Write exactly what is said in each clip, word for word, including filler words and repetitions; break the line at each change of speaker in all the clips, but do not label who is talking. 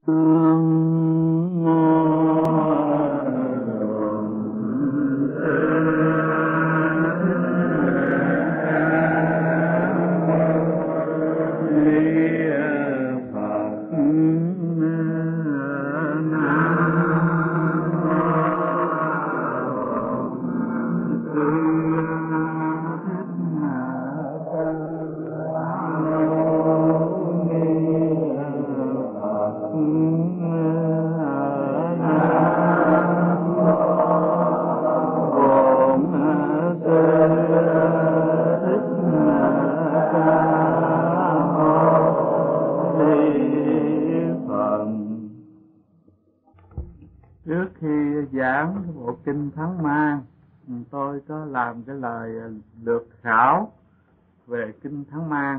Trước khi giảng bộ kinh Thắng Mang, tôi có làm cái lời lược khảo về kinh Thắng Mang.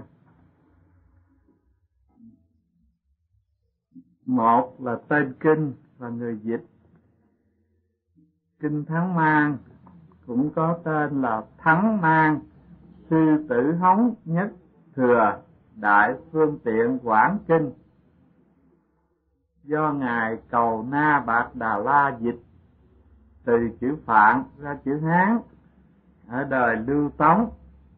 Một là tên kinh và người dịch. Kinh Thắng Mang cũng có tên là Thắng Mang Sư Tử Hống Nhất Thừa Đại Phương Tiện Quảng Kinh, do Ngài Cầu Na Bạt Đà La dịch từ chữ Phạn ra chữ Hán ở đời Lưu Tống.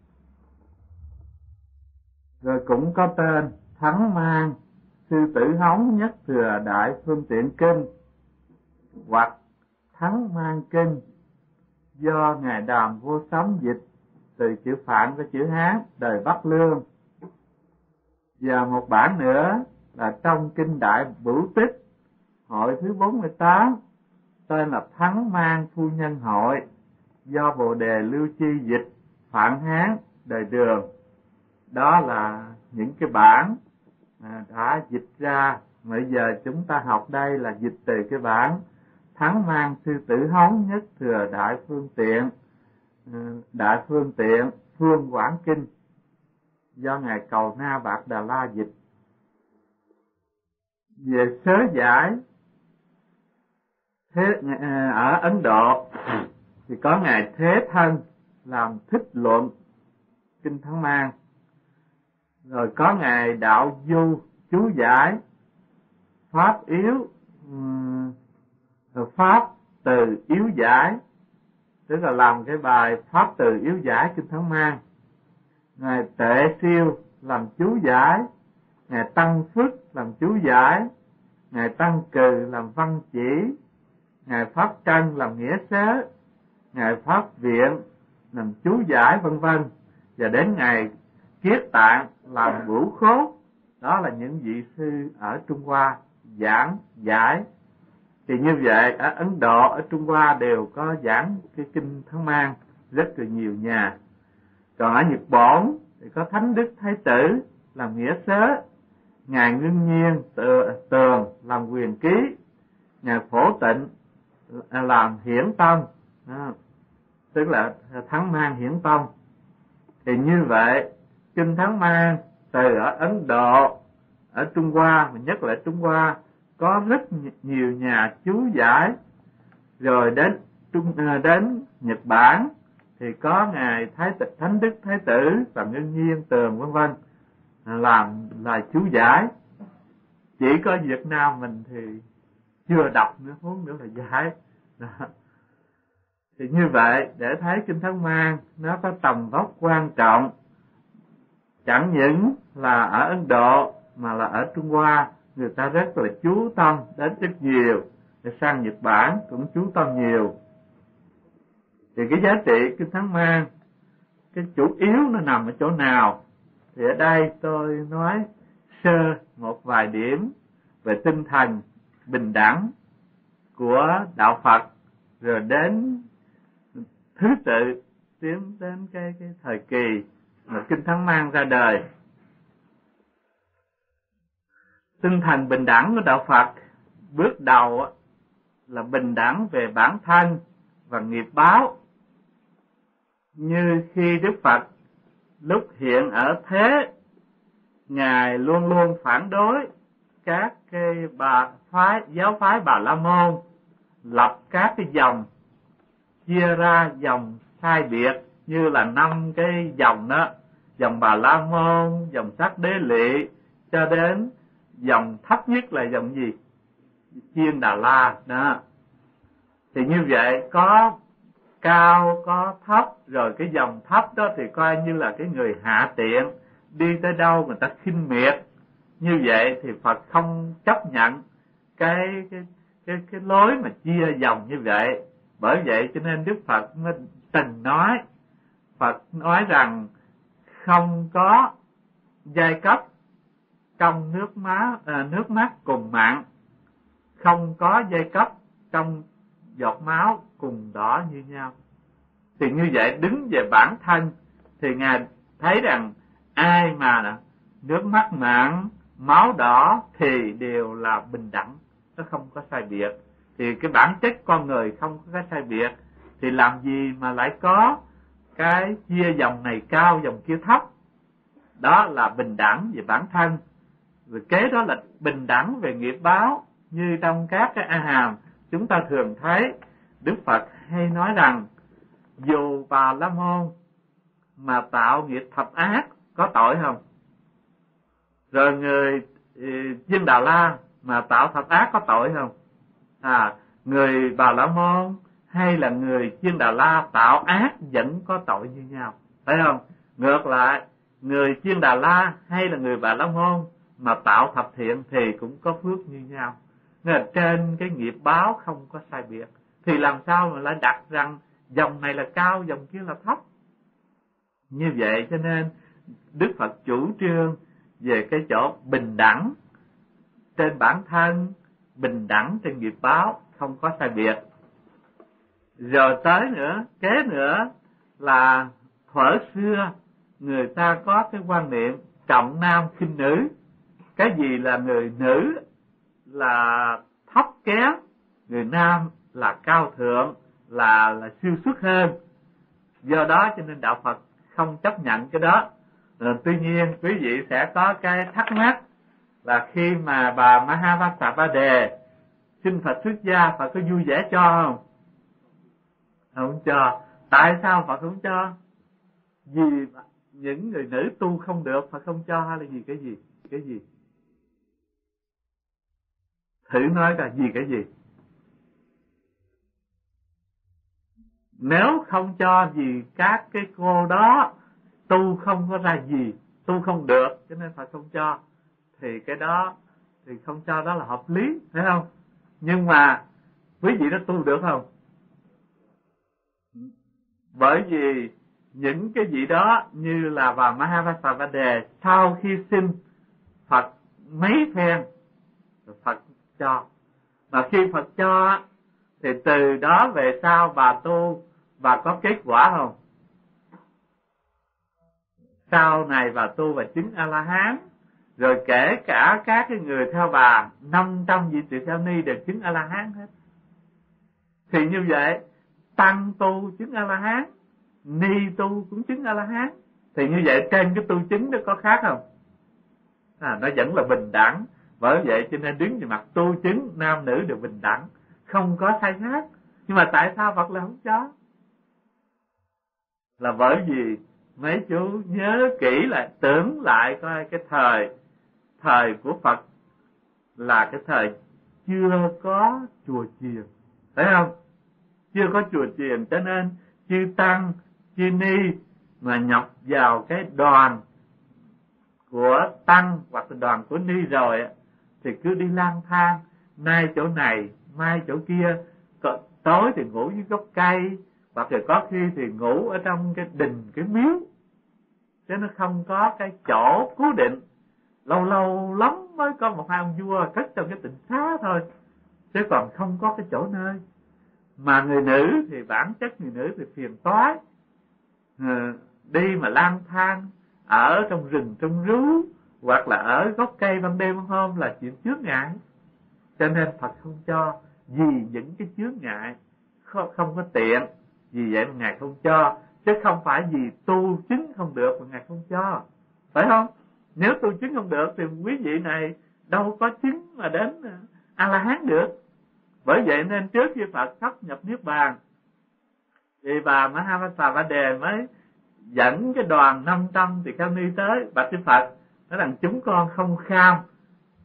Rồi cũng có tên Thắng Mang Sư Tử Hống Nhất Thừa Đại Phương Tiện Kinh hoặc Thắng Mang Kinh, do Ngài Đàm Vô Sấm dịch từ chữ Phạn ra chữ Hán đời Bắc Lương. Và một bản nữa là trong kinh Đại Bửu Tích hội thứ bốn mươi tám, tên là Thắng Mang Phu Nhân Hội, do Bồ Đề Lưu Chi dịch Phạn Hán đời Đường. Đó là những cái bản đã dịch ra. Bây giờ chúng ta học đây là dịch từ cái bản Thắng Mang Sư Tử Hống Nhất Thừa Đại Phương Tiện Đại Phương Tiện Phương Quảng Kinh, do Ngài Cầu Na Bạt Đà La dịch. Về sớ giải thế, ở Ấn Độ thì có Ngài Thế Thân làm thích luận kinh Thắng Mang, rồi có Ngài Đạo Du chú giải pháp yếu pháp từ yếu giải, tức là làm cái bài pháp từ yếu giải kinh Thắng Mang. Ngài Tệ Siêu làm chú giải, Ngài Tăng Phước làm chú giải, Ngài Tăng Cừ làm văn chỉ, Ngài Pháp Trân làm nghĩa sớ, Ngài Pháp Viện làm chú giải, vân vân, và đến Ngài Kiết Tạng làm bửu khốt. Đó là những vị sư ở Trung Hoa giảng giải. Thì như vậy ở Ấn Độ, ở Trung Hoa đều có giảng cái kinh Thắng Mang rất là nhiều nhà. Còn ở Nhật Bản thì có Thánh Đức Thái Tử làm nghĩa sớ, Ngài Ngưng Nhiên Tường làm quyền ký, Ngài Phổ Tịnh làm hiển tông, đó, tức là Thắng Mang hiển tông. Thì như vậy kinh Thắng Mang từ ở Ấn Độ, ở Trung Hoa, mà nhất là Trung Hoa, có rất nhiều nhà chú giải. Rồi đến Trung đến Nhật Bản thì có Ngài Thái Tử, Thánh Đức Thái Tử và Ngưng Nhiên Tường vân vân làm là chú giải. Chỉ có Việt Nam mình thì chưa đọc nữa, huống nữa là giải. Đó. Thì như vậy để thấy kinh Thắng Mang nó có tầm vóc quan trọng, chẳng những là ở Ấn Độ mà là ở Trung Hoa người ta rất là chú tâm đến rất nhiều. Rồi sang Nhật Bản cũng chú tâm nhiều. Thì cái giá trị kinh Thắng Mang, cái chủ yếu nó nằm ở chỗ nào? Thì ở đây tôi nói sơ một vài điểm về tinh thần bình đẳng của đạo Phật, rồi đến thứ tự tiến đến cái cái thời kỳ mà kinh Thắng Mang ra đời. Tinh thần bình đẳng của đạo Phật bước đầu là bình đẳng về bản thân và nghiệp báo. Như khi Đức Phật lúc hiện ở thế, Ngài luôn luôn phản đối các cái bà phái giáo phái Bà La Môn, lập các cái dòng, chia ra dòng sai biệt như là năm cái dòng đó, dòng Bà La Môn, dòng Sắc Đế Lị, cho đến dòng thấp nhất là dòng gì? Chiên Đà La đó. Thì như vậy có cao có thấp, rồi cái dòng thấp đó thì coi như là cái người hạ tiện, đi tới đâu người ta khinh miệt. Như vậy thì Phật không chấp nhận cái cái cái cái lối mà chia dòng như vậy. Bởi vậy cho nên Đức Phật mới từng nói, Phật nói rằng không có giai cấp trong nước má à, nước mắt cùng mặn, không có giai cấp trong giọt máu cùng đỏ như nhau. Thì như vậy đứng về bản thân thì Ngài thấy rằng ai mà nước mắt mặn, máu đỏ thì đều là bình đẳng, nó không có sai biệt. Thì cái bản chất con người không có cái sai biệt, thì làm gì mà lại có cái chia dòng này cao dòng kia thấp. Đó là bình đẳng về bản thân. Rồi kế đó là bình đẳng về nghiệp báo. Như trong các cái A Hàm chúng ta thường thấy Đức Phật hay nói rằng dù Bà La Môn mà tạo nghiệp thập ác có tội không? Rồi người Chiên Đà La mà tạo thập ác có tội không? À, người Bà La Môn hay là người Chiên Đà La tạo ác vẫn có tội như nhau, phải không? Ngược lại, người Chiên Đà La hay là người Bà La Môn mà tạo thập thiện thì cũng có phước như nhau. Nên là trên cái nghiệp báo không có sai biệt. Thì làm sao mà lại đặt rằng dòng này là cao, dòng kia là thấp? Như vậy cho nên Đức Phật chủ trương về cái chỗ bình đẳng trên bản thân, bình đẳng trên nghiệp báo, không có sai biệt. Rồi tới nữa, kế nữa là thuở xưa người ta có cái quan niệm trọng nam khinh nữ. Cái gì là người nữ là thấp kém, người nam là cao thượng, là là siêu xuất hơn. Do đó cho nên đạo Phật không chấp nhận cái đó. Rồi, tuy nhiên quý vị sẽ có cái thắc mắc là khi mà bà Mahavasapada xin Phật xuất gia, Phật có vui vẻ cho không? Không cho. Tại sao Phật không cho? Vì những người nữ tu không được, Phật không cho, hay là vì cái gì? Cái gì? Thử nói là vì cái gì? Nếu không cho vì các cái cô đó tu không có ra gì, tu không được, cho nên Phật không cho, thì cái đó thì không cho đó là hợp lý, phải không? Nhưng mà quý vị đó tu được không? Bởi vì những cái gì đó như là bà Mahavasapada sau khi sinh Phật mấy phen Phật cho, mà khi Phật cho thì từ đó về sau bà tu, bà có kết quả không? Sau này bà tu và chứng A-la-hán, rồi kể cả các cái người theo bà năm trăm vị tỳ kheo ni đều chứng A-la-hán hết. Thì như vậy tăng tu chứng A-la-hán, ni tu cũng chứng A-la-hán. Thì như vậy trên cái tu chứng đó có khác không? À, nó vẫn là bình đẳng. Bởi vậy cho nên đứng về mặt tu chứng nam nữ đều bình đẳng, không có sai khác. Nhưng mà tại sao Phật lại không cho? Là bởi vì mấy chú nhớ kỹ lại, tưởng lại coi cái thời thời của Phật là cái thời chưa có chùa chiền, phải không? Chưa có chùa chiền, cho nên chư tăng chư ni mà nhập vào cái đoàn của tăng hoặc là đoàn của ni rồi thì cứ đi lang thang, nay chỗ này mai chỗ kia, tối thì ngủ dưới gốc cây, hoặc là có khi thì ngủ ở trong cái đình, cái miếu, chứ nó không có cái chỗ cố định. Lâu lâu lắm mới có một hai ông vua cất trong cái tịnh xá thôi, chứ còn không có cái chỗ nơi. Mà người nữ thì bản chất người nữ thì phiền toái, à, đi mà lang thang ở trong rừng trong rú, hoặc là ở gốc cây ban đêm ban hôm là chuyện chướng ngại. Cho nên Phật không cho vì những cái chướng ngại không, không có tiện, vì vậy mà Ngài không cho, chứ không phải vì tu chứng không được mà Ngài không cho, phải không? Nếu tu chứng không được thì quý vị này đâu có chứng mà đến A-la-hán được. Bởi vậy nên trước khi Phật sắp nhập Niết Bàn thì bà Mahavasapada mới dẫn cái đoàn năm trăm tỳ kheo ni tới bạch với Phật, nói rằng chúng con không kham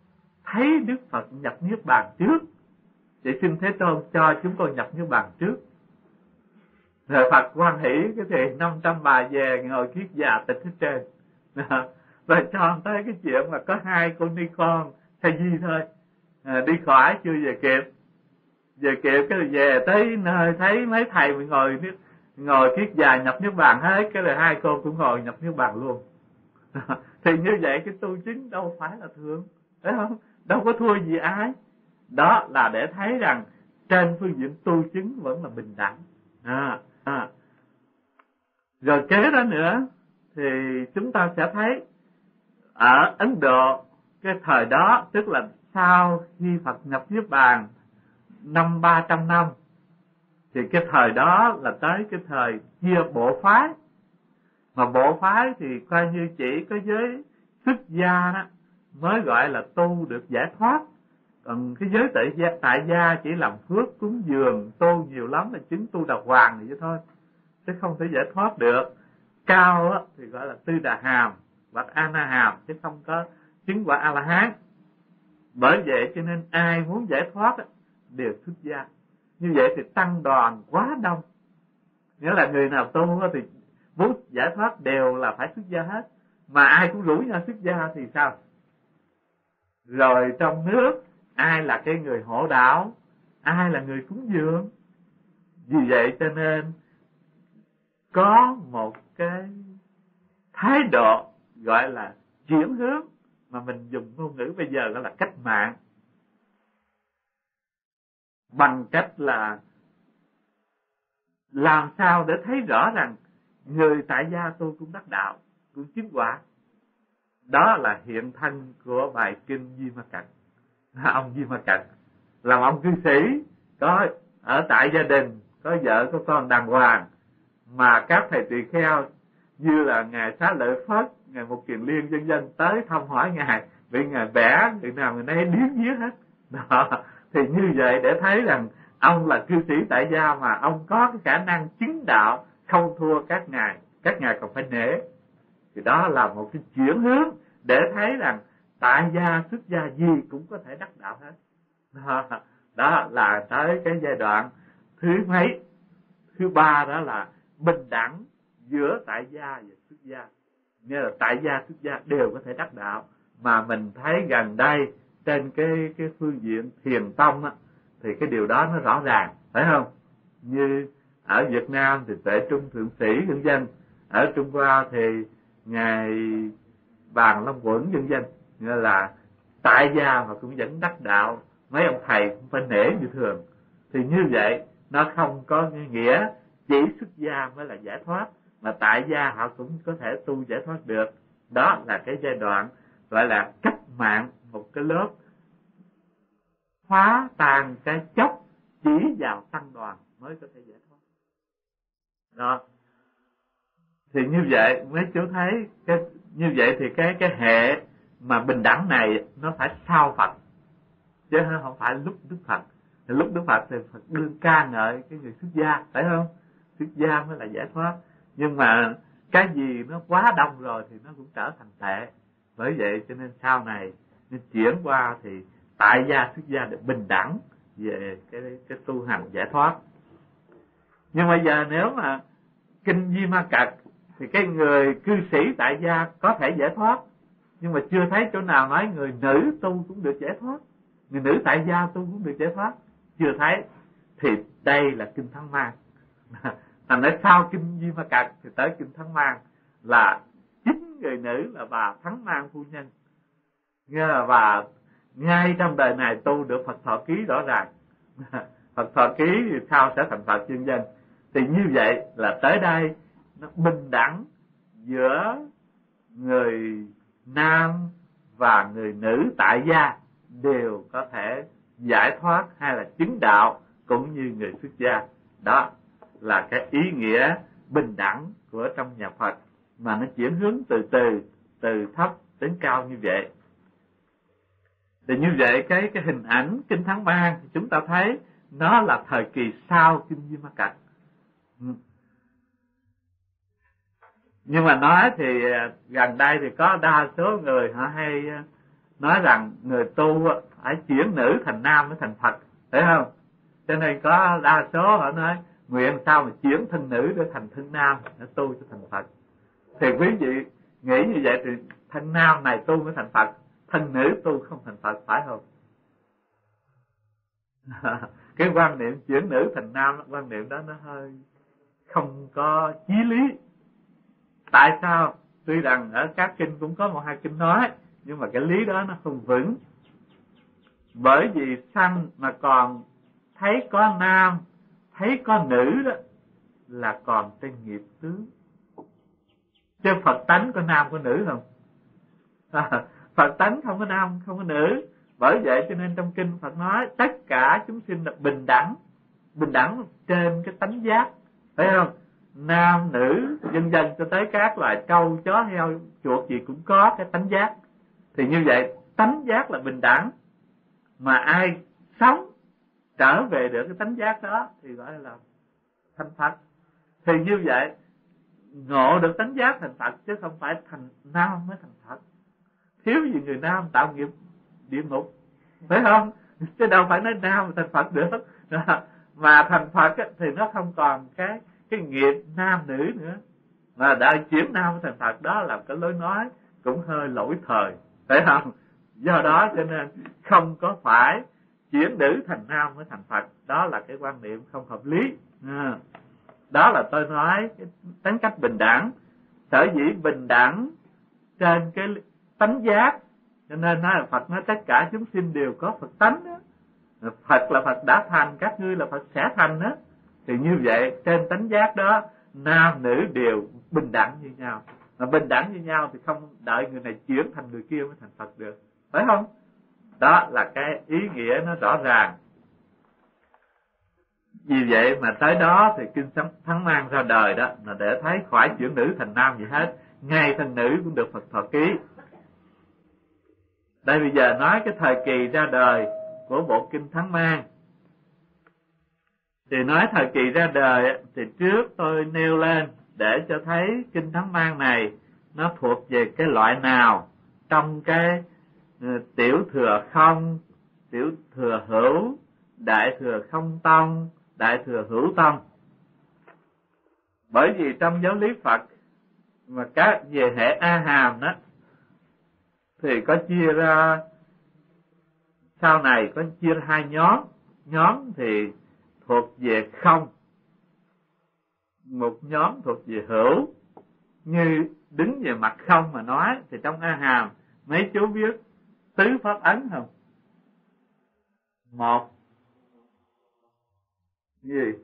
thấy Đức Phật nhập niết bàn trước. Vậy xin Thế Tôn cho chúng con nhập niết bàn trước. Rồi Phật hoan hỷ cái thì năm trăm bà về ngồi kiết già tịch hết trơn. Rồi cho tới cái chuyện mà có hai cô ni con thay di thôi, à, đi khỏi chưa về kịp. Về kịp cái về tới nơi thấy mấy thầy mình ngồi ngồi kiết già nhập niết bàn hết, cái là hai cô cũng ngồi nhập niết bàn luôn. Thì như vậy cái tu chứng đâu phải là thường, phải không? Đâu có thua gì ai. Đó là để thấy rằng trên phương diện tu chứng vẫn là bình đẳng. À, à. Rồi kế đó nữa thì chúng ta sẽ thấy ở Ấn Độ cái thời đó, tức là sau khi Phật nhập niết bàn năm ba trăm năm, thì cái thời đó là tới cái thời chia bộ phái. Mà bộ phái thì coi như chỉ có giới xuất gia đó mới gọi là tu được giải thoát. Còn cái giới tại gia, tại gia chỉ làm phước cúng dường, tu nhiều lắm là chứng tu đà hoàng này vậy thôi, chứ không thể giải thoát được. Cao á, thì gọi là tư đà hàm hoặc a na hàm, chứ không có chứng quả a la hán. Bởi vậy cho nên ai muốn giải thoát á, đều xuất gia. Như vậy thì tăng đoàn quá đông, nghĩa là người nào tu á, thì muốn giải thoát đều là phải xuất gia hết. Mà ai cũng rủ nhau xuất gia thì sao? Rồi trong nước ai là cái người hộ đạo, ai là người cúng dường. Vì vậy cho nên có một cái thái độ gọi là chuyển hướng, mà mình dùng ngôn ngữ bây giờ gọi là cách mạng, bằng cách là làm sao để thấy rõ rằng người tại gia tu cũng đắc đạo, cũng chứng quả. Đó là hiện thân của bài kinh Di Ma Cật. Ông Di Ma Cật làm ông cư sĩ, có ở tại gia đình, có vợ có con đàng hoàng, mà các thầy tỳ kheo như là ngài Xá Lợi Phất, ngài Mục Kiền Liên vân vân tới thăm hỏi ngài, bị ngài bẻ, người nào người nấy điếc vía hết. Đó. Thì như vậy để thấy rằng ông là cư sĩ tại gia mà ông có cái khả năng chứng đạo không thua các ngài, các ngài còn phải nể. Thì đó là một cái chuyển hướng để thấy rằng tại gia xuất gia gì cũng có thể đắc đạo hết. Đó, đó là tới cái giai đoạn thứ mấy? Thứ ba, đó là bình đẳng giữa tại gia và xuất gia. Nghĩa là tại gia xuất gia đều có thể đắc đạo. Mà mình thấy gần đây trên cái cái phương diện thiền tông á, thì cái điều đó nó rõ ràng, phải không? Như ở Việt Nam thì Tuệ Trung Thượng Sĩ vân vân, ở Trung Hoa thì ngài Bàn Long Quẩn vân vân, nghĩa là tại gia mà cũng vẫn đắc đạo, mấy ông thầy cũng phải nể như thường. Thì như vậy nó không có nghĩa chỉ xuất gia mới là giải thoát, mà tại gia họ cũng có thể tu giải thoát được. Đó là cái giai đoạn gọi là cách mạng, một cái lớp phá tan cái chốc chỉ vào tăng đoàn mới có thể giải thoát. Đó. Thì như vậy mấy chú thấy cái như vậy thì cái cái hệ mà bình đẳng này nó phải sau Phật, chứ không phải lúc Đức Phật. Thì lúc Đức Phật thì Phật đương ca ngợi cái người xuất gia, phải không? Xuất gia mới là giải thoát. Nhưng mà cái gì nó quá đông rồi thì nó cũng trở thành tệ. Bởi vậy cho nên sau này nên chuyển qua thì tại gia xuất gia được bình đẳng về cái cái tu hành giải thoát. Nhưng bây giờ nếu mà kinh Di Ma Cật thì cái người cư sĩ tại gia có thể giải thoát, nhưng mà chưa thấy chỗ nào nói người nữ tu cũng được giải thoát, người nữ tại gia tu cũng được giải thoát, chưa thấy. Thì đây là kinh Thắng Mang. Thành nói sau kinh Di Ma Cật thì tới kinh Thắng Mang là chính người nữ là bà Thắng Mang phu nhân, nghe là bà ngay trong đời này tu được Phật thọ ký rõ ràng. Phật thọ ký thì sau sẽ thành Phật chuyên dân. Thì như vậy là tới đây nó bình đẳng giữa người nam và người nữ tại gia đều có thể giải thoát hay là chứng đạo cũng như người xuất gia. Đó là cái ý nghĩa bình đẳng của trong nhà Phật, mà nó chuyển hướng từ từ từ thấp đến cao như vậy. Thì như vậy cái cái hình ảnh kinh Thắng Mang chúng ta thấy nó là thời kỳ sau kinh Di Ma Cật. Nhưng mà nói thì gần đây thì có đa số người họ hay nói rằng người tu phải chuyển nữ thành nam mới thành Phật, phải không? Cho nên có đa số họ nói nguyện sao mà chuyển thân nữ để thành thân nam để tu cho thành Phật. Thì quý vị nghĩ như vậy thì thân nam này tu mới thành Phật, thân nữ tu không thành Phật, phải không? Cái quan niệm chuyển nữ thành nam, quan niệm đó nó hơi không có chí lý. Tại sao? Tuy rằng ở các kinh cũng có một hai kinh nói, nhưng mà cái lý đó nó không vững. Bởi vì sanh mà còn thấy có nam, thấy có nữ đó là còn tên nghiệp tướng. Chứ Phật tánh có nam có nữ không? À, Phật tánh không có nam không có nữ. Bởi vậy cho nên trong kinh Phật nói tất cả chúng sinh là bình đẳng, bình đẳng trên cái tánh giác, phải không? Nam nữ vân vân cho tới các loài trâu chó heo chuột gì cũng có cái tánh giác. Thì như vậy tánh giác là bình đẳng, mà ai sống trở về được cái tánh giác đó thì gọi là thành Phật. Thì như vậy ngộ được tánh giác thành Phật, chứ không phải thành nam mới thành Phật. Thiếu gì người nam tạo nghiệp địa ngục, phải không? Chứ đâu phải nói nam thành Phật được. Mà thành Phật thì nó không còn cái cái nghiệp nam nữ nữa, mà đã chuyển nam thành Phật, đó là cái lối nói cũng hơi lỗi thời, phải không? Do đó cho nên không có phải chuyển nữ thành nam mới thành Phật, đó là cái quan niệm không hợp lý. À, đó là tôi nói cái tính cách bình đẳng. Sở dĩ bình đẳng trên cái tánh giác, cho nên nói là Phật nói tất cả chúng sinh đều có Phật tánh đó. Phật là Phật đã thành, các ngươi là Phật sẽ thành đó. Thì như vậy trên tánh giác đó nam nữ đều bình đẳng như nhau. Mà bình đẳng như nhau thì không đợi người này chuyển thành người kia mới thành Phật được, phải không? Đó là cái ý nghĩa nó rõ ràng. Vì vậy mà tới đó thì kinh Thắng Mang ra đời đó là để thấy khỏi chuyển nữ thành nam gì hết, ngay thân nữ cũng được Phật thọ ký. Đây bây giờ nói cái thời kỳ ra đời của bộ kinh Thắng Mang. Thì nói thời kỳ ra đời thì trước tôi nêu lên để cho thấy kinh Thắng Mang này nó thuộc về cái loại nào trong cái uh, tiểu thừa không, tiểu thừa hữu, đại thừa không tông, đại thừa hữu tông. Bởi vì trong giáo lý Phật mà các về hệ A Hàm đó thì có chia ra, sau này có chia ra hai nhóm. Nhóm thì thuộc về không, một nhóm thuộc về hữu. Như đứng về mặt không mà nói thì trong A Hàm mấy chú biết tứ pháp ấn không? Một, gì?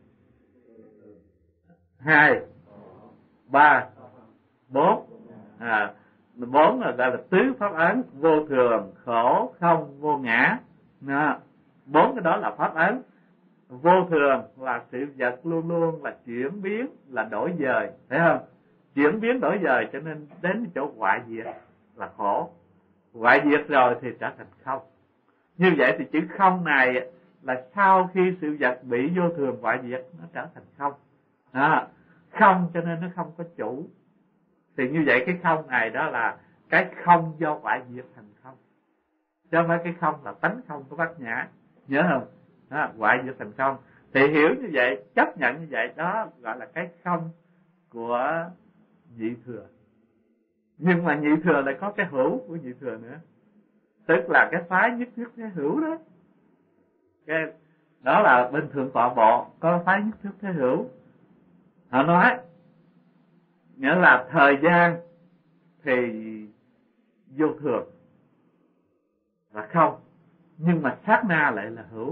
Hai, ba, bốn. À, bốn là gọi là tứ pháp ấn: vô thường, khổ, không, vô ngã. Đó. Bốn cái đó là pháp ấn. Vô thường là sự vật luôn luôn là chuyển biến, là đổi dời, phải không? Chuyển biến đổi dời cho nên đến chỗ hoại diệt là khổ. Hoại diệt rồi thì trở thành không. Như vậy thì chữ không này là sau khi sự vật bị vô thường hoại diệt nó trở thành không. Đó. Không cho nên nó không có chủ. Thì như vậy cái không này đó là cái không do hoại diệt thành không, chứ không phải cái không là tánh không của Bát Nhã, nhớ không? Đó, hoại diệt thành không. Thì hiểu như vậy, chấp nhận như vậy, đó gọi là cái không của nhị thừa. Nhưng mà nhị thừa lại có cái hữu của nhị thừa nữa, tức là cái phái nhất thiết thế hữu đó. Cái đó là bên Thượng Tọa Bộ có phái nhất thiết thế hữu. Họ nói nghĩa là thời gian thì vô thường là không, nhưng mà sát na lại là hữu.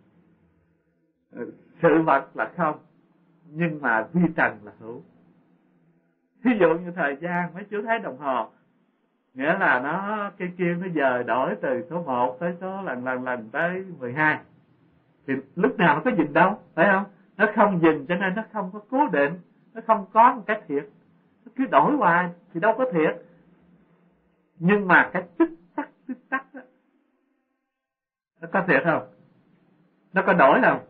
Sự vật là không, nhưng mà vi trần là hữu. Ví dụ như thời gian, mấy chú thấy đồng hồ, nghĩa là nó cái kia nó giờ đổi từ số một tới số lần lần lần tới mười hai. Thì lúc nào nó có dừng đâu, phải không? Nó không dừng cho nên nó không có cố định, nó không có một cái thiệt, nó cứ đổi hoài thì đâu có thiệt. Nhưng mà cái tích tắc tích tắc đó, nó có thiệt không? Nó có đổi không?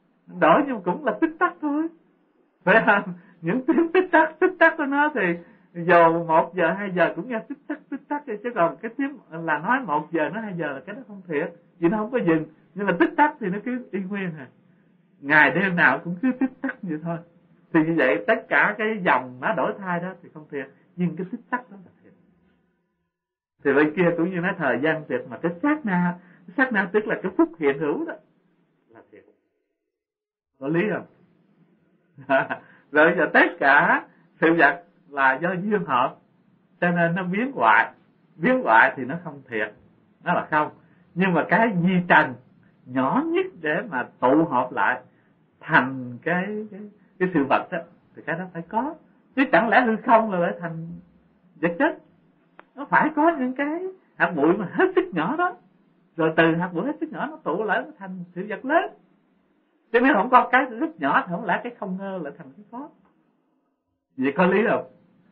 Đổi nhưng cũng là tích tắc thôi, phải không? Những tiếng tích tắc tích tắc của nó thì Dù một giờ hai giờ cũng nghe tích tắc tích tắc đi, chứ còn cái tiếng là nói một giờ nói hai giờ là cái đó không thiệt, vì nó không có dừng. Nhưng mà tích tắc thì nó cứ y nguyên à, ngày đêm nào cũng cứ tích tắc vậy thôi. Thì như vậy tất cả cái dòng nó đổi thay đó thì không thiệt, nhưng cái tích tắc đó là thiệt. Thì bên kia cũng như nói thời gian thiệt, mà cái sát na, cái sát na tức là cái phút hiện hữu đó là thiệt. Có lý không? Rồi giờ tất cả sự vật là do duyên hợp, cho nên nó biến hoại. Biến hoại thì nó không thiệt, nó là không. Nhưng mà cái di trần nhỏ nhất để mà tụ hợp lại thành cái cái, cái sự vật đó, thì cái đó phải có. Chứ chẳng lẽ hư không là lại thành vật chất. Nó phải có những cái hạt bụi mà hết sức nhỏ đó, rồi từ hạt bụi hết sức nhỏ nó tụ lại nó thành sự vật lớn. Chứ nếu không có cái rất nhỏ thì không lẽ cái không ngơ lại thành cái có. Vậy có lý không?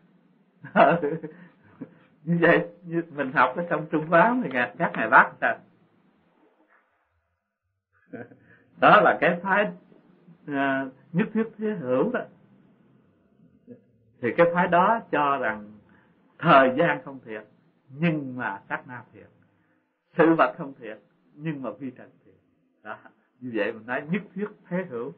Như vậy như mình học ở trong Trung Pháp thì các ngài bác sao? Đó là cái phái uh, nhất thiết thế hữu đó. Thì cái phái đó cho rằng thời gian không thiệt, nhưng mà sát na thiệt. Sự vật không thiệt, nhưng mà vi trần thiệt. Đó, như vậy mình nói nhất thiết thế hữu.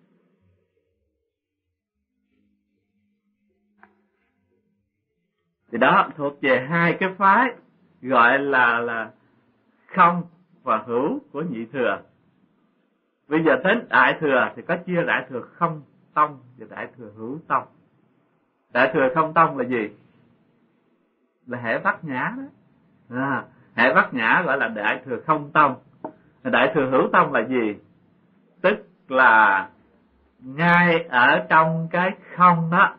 Thì đó thuộc về hai cái phái gọi là là không và hữu của nhị thừa. Bây giờ đến đại thừa thì có chia đại thừa không tông và đại thừa hữu tông. Đại thừa không tông là gì? Là hệ bát nhã đó. À, hệ bát nhã gọi là đại thừa không tông. Đại thừa hữu tông là gì? Tức là ngay ở trong cái không đó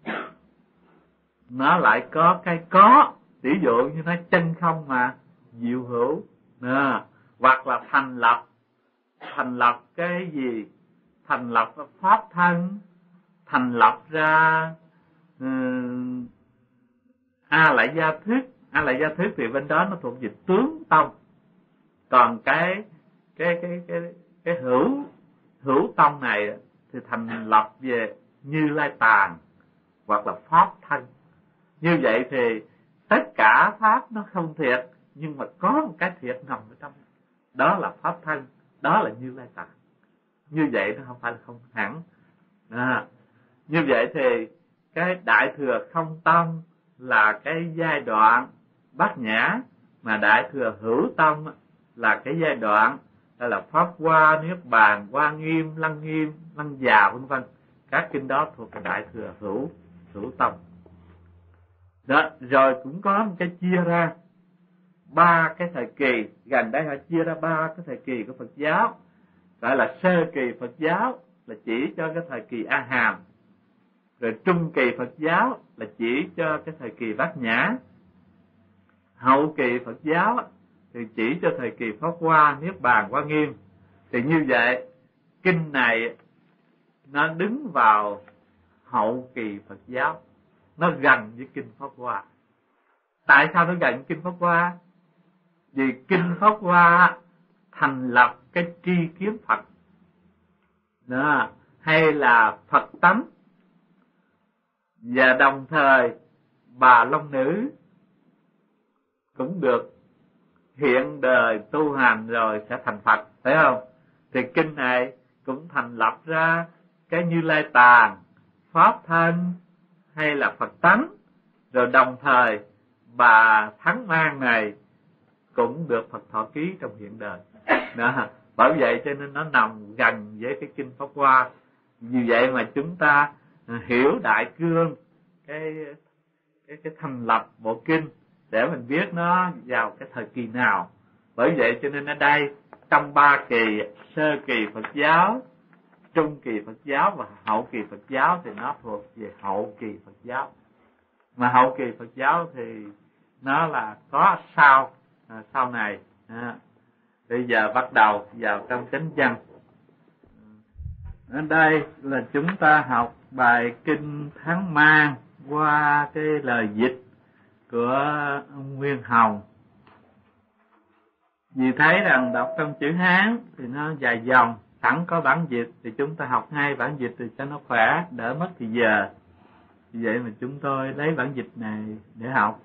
nó lại có cái có. Ví dụ như nó chân không mà diệu hữu à, hoặc là thành lập. Thành lập cái gì? Thành lập pháp thân, thành lập ra um, a lại gia thức. A lại gia thức thì bên đó nó thuộc về tướng tông. Còn cái cái cái cái cái hữu hữu tông này thì thành lập về Như Lai Tạng hoặc là pháp thân. Như vậy thì tất cả pháp nó không thiệt, nhưng mà có một cái thiệt nằm ở trong đó là pháp thân, đó là Như Lai Tạng. Như vậy nó không phải là không hẳn. À, như vậy thì cái đại thừa không tông là cái giai đoạn bát nhã, mà đại thừa hữu tông là cái giai đoạn đó là pháp hoa, niết bàn, hoa nghiêm, lăng nghiêm, lăng già vân vân. Các kinh đó thuộc về đại thừa hữu hữu tông. Đó, rồi cũng có một cái chia ra ba cái thời kỳ. Gần đây họ chia ra ba cái thời kỳ của Phật giáo, gọi là sơ kỳ Phật giáo là chỉ cho cái thời kỳ A Hàm, rồi trung kỳ Phật giáo là chỉ cho cái thời kỳ bát nhã, hậu kỳ Phật giáo thì chỉ cho thời kỳ pháp hoa, niết bàn, hoa nghiêm. Thì như vậy kinh này nó đứng vào hậu kỳ Phật giáo, nó gần với kinh pháp hoa. Tại sao nó gần kinh pháp hoa? Vì kinh pháp hoa thành lập cái tri kiến Phật đó, hay là Phật tánh, và đồng thời bà Long Nữ cũng được hiện đời tu hành rồi sẽ thành Phật, phải không? Thì kinh này cũng thành lập ra cái Như Lai Tạng, pháp thân hay là Phật tánh, rồi đồng thời bà Thắng Mang này cũng được Phật thọ ký trong hiện đời. Đó, bởi vậy cho nên nó nằm gần với cái kinh pháp hoa. Vì vậy mà chúng ta hiểu đại cương cái cái cái thành lập bộ kinh để mình biết nó vào cái thời kỳ nào. Bởi vậy cho nên ở đây trong ba kỳ, sơ kỳ Phật giáo, trung kỳ Phật giáo và hậu kỳ Phật giáo, thì nó thuộc về hậu kỳ Phật giáo. Mà hậu kỳ Phật giáo thì nó là có sau à, sau này à. Bây giờ bắt đầu vào trong chánh văn. Ở đây là chúng ta học bài kinh Tháng Mang qua cái lời dịch của ông Nguyên Hồng. Vì thấy rằng đọc trong chữ Hán thì nó dài dòng, sẵn có bản dịch thì chúng ta học ngay bản dịch thì cho nó khỏe, đỡ mất thì giờ. Vì vậy mà chúng tôi lấy bản dịch này để học.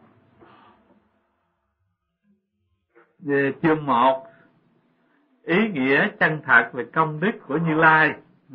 Về chương một, ý nghĩa chân thật về công đức của Như Lai.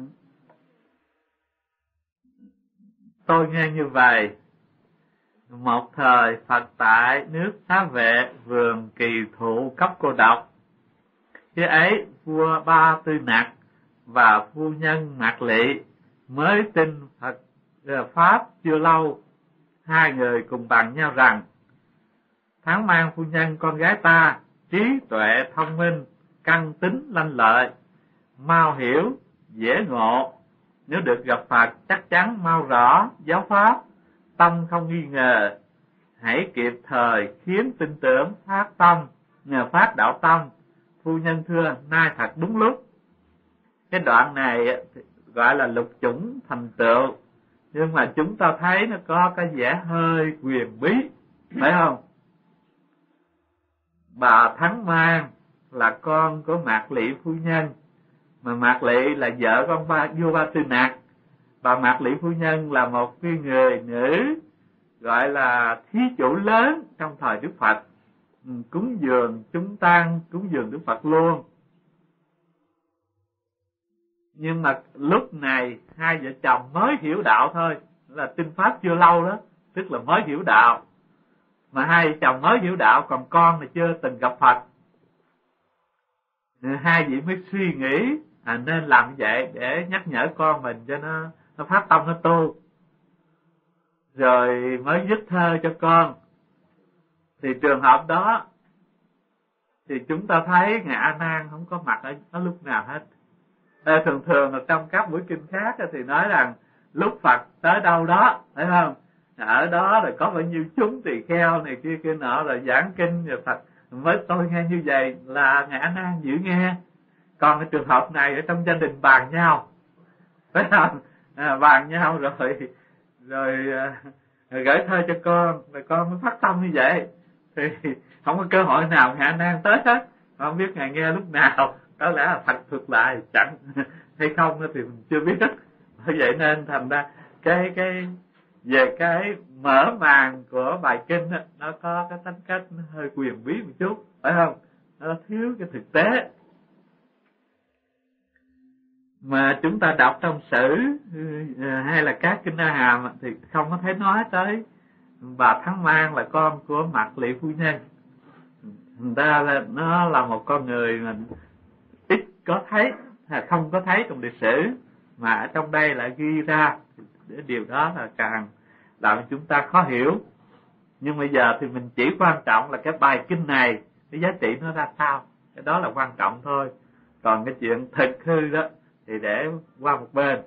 Tôi nghe như vậy: một thời Phật tại nước Xá Vệ, vườn Kỳ Thụ cấp Cô Độc. Khi ấy vua Ba Tư Nặc và phu nhân Mạc Lị mới tin Phật pháp chưa lâu. Hai người cùng bàn nhau rằng: Tháng Mang phu nhân con gái ta trí tuệ thông minh, căn tính lanh lợi, mau hiểu dễ ngộ, nếu được gặp Phật chắc chắn mau rõ giáo pháp, tâm không nghi ngờ, hãy kịp thời khiến tin tưởng phát tâm, nhờ phát đạo tâm. Phu nhân thưa: nay thật đúng lúc. Cái đoạn này gọi là lục chủng thành tựu, nhưng mà chúng ta thấy nó có cái vẻ hơi quyền bí, phải không? Bà Thắng Mang là con của Mạc Lị phu nhân, mà Mạc Lị là vợ con ba vua Ba Tư Nặc. Bà Mạc Lị phu nhân là một cái người nữ gọi là thí chủ lớn trong thời Đức Phật, cúng dường chúng tăng, cúng dường Đức Phật luôn. Nhưng mà lúc này hai vợ chồng mới hiểu đạo thôi, là tin pháp chưa lâu đó, tức là mới hiểu đạo. Mà hai vợ chồng mới hiểu đạo, còn con thì chưa từng gặp Phật. Hai vị mới suy nghĩ à, nên làm vậy để nhắc nhở con mình cho nó, nó phát tâm, nó tu. Rồi mới viết thơ cho con. Thì trường hợp đó thì chúng ta thấy Ngài A Nan không có mặt ở, ở lúc nào hết. À, thường thường là trong các buổi kinh khác thì nói rằng lúc Phật tới đâu đó, phải không? Ở đó rồi có bao nhiêu chúng tỳ kheo này kia kia nọ rồi giảng kinh, rồi Phật mới tôi nghe như vậy là Ngài A Nan giữ nghe. Còn cái trường hợp này ở trong gia đình bàn nhau, phải không? À, bàn nhau rồi rồi, à, rồi gửi thơ cho con, rồi con mới phát tâm như vậy. Thì không có cơ hội nào Ngài A Nan tới hết, không biết Ngài nghe lúc nào. Có lẽ là Phật thuật lại chẳng hay không thì mình chưa biết. Bởi vậy nên thành ra cái cái về cái mở màn của bài kinh đó, nó có cái tính cách nó hơi quyền bí một chút, phải không? Nó thiếu cái thực tế. Mà chúng ta đọc trong sử hay là các kinh A Hàm thì không có thấy nói tới bà Thắng Mang là con của Mạc Lị phu nhân. Thành ra là nó là một con người mà ít có thấy, hay không có thấy trong lịch sử, mà ở trong đây lại ghi ra. Điều đó là càng làm chúng ta khó hiểu. Nhưng bây giờ thì mình chỉ quan trọng là cái bài kinh này, cái giá trị nó ra sao, cái đó là quan trọng thôi. Còn cái chuyện thực hư đó thì để qua một bên.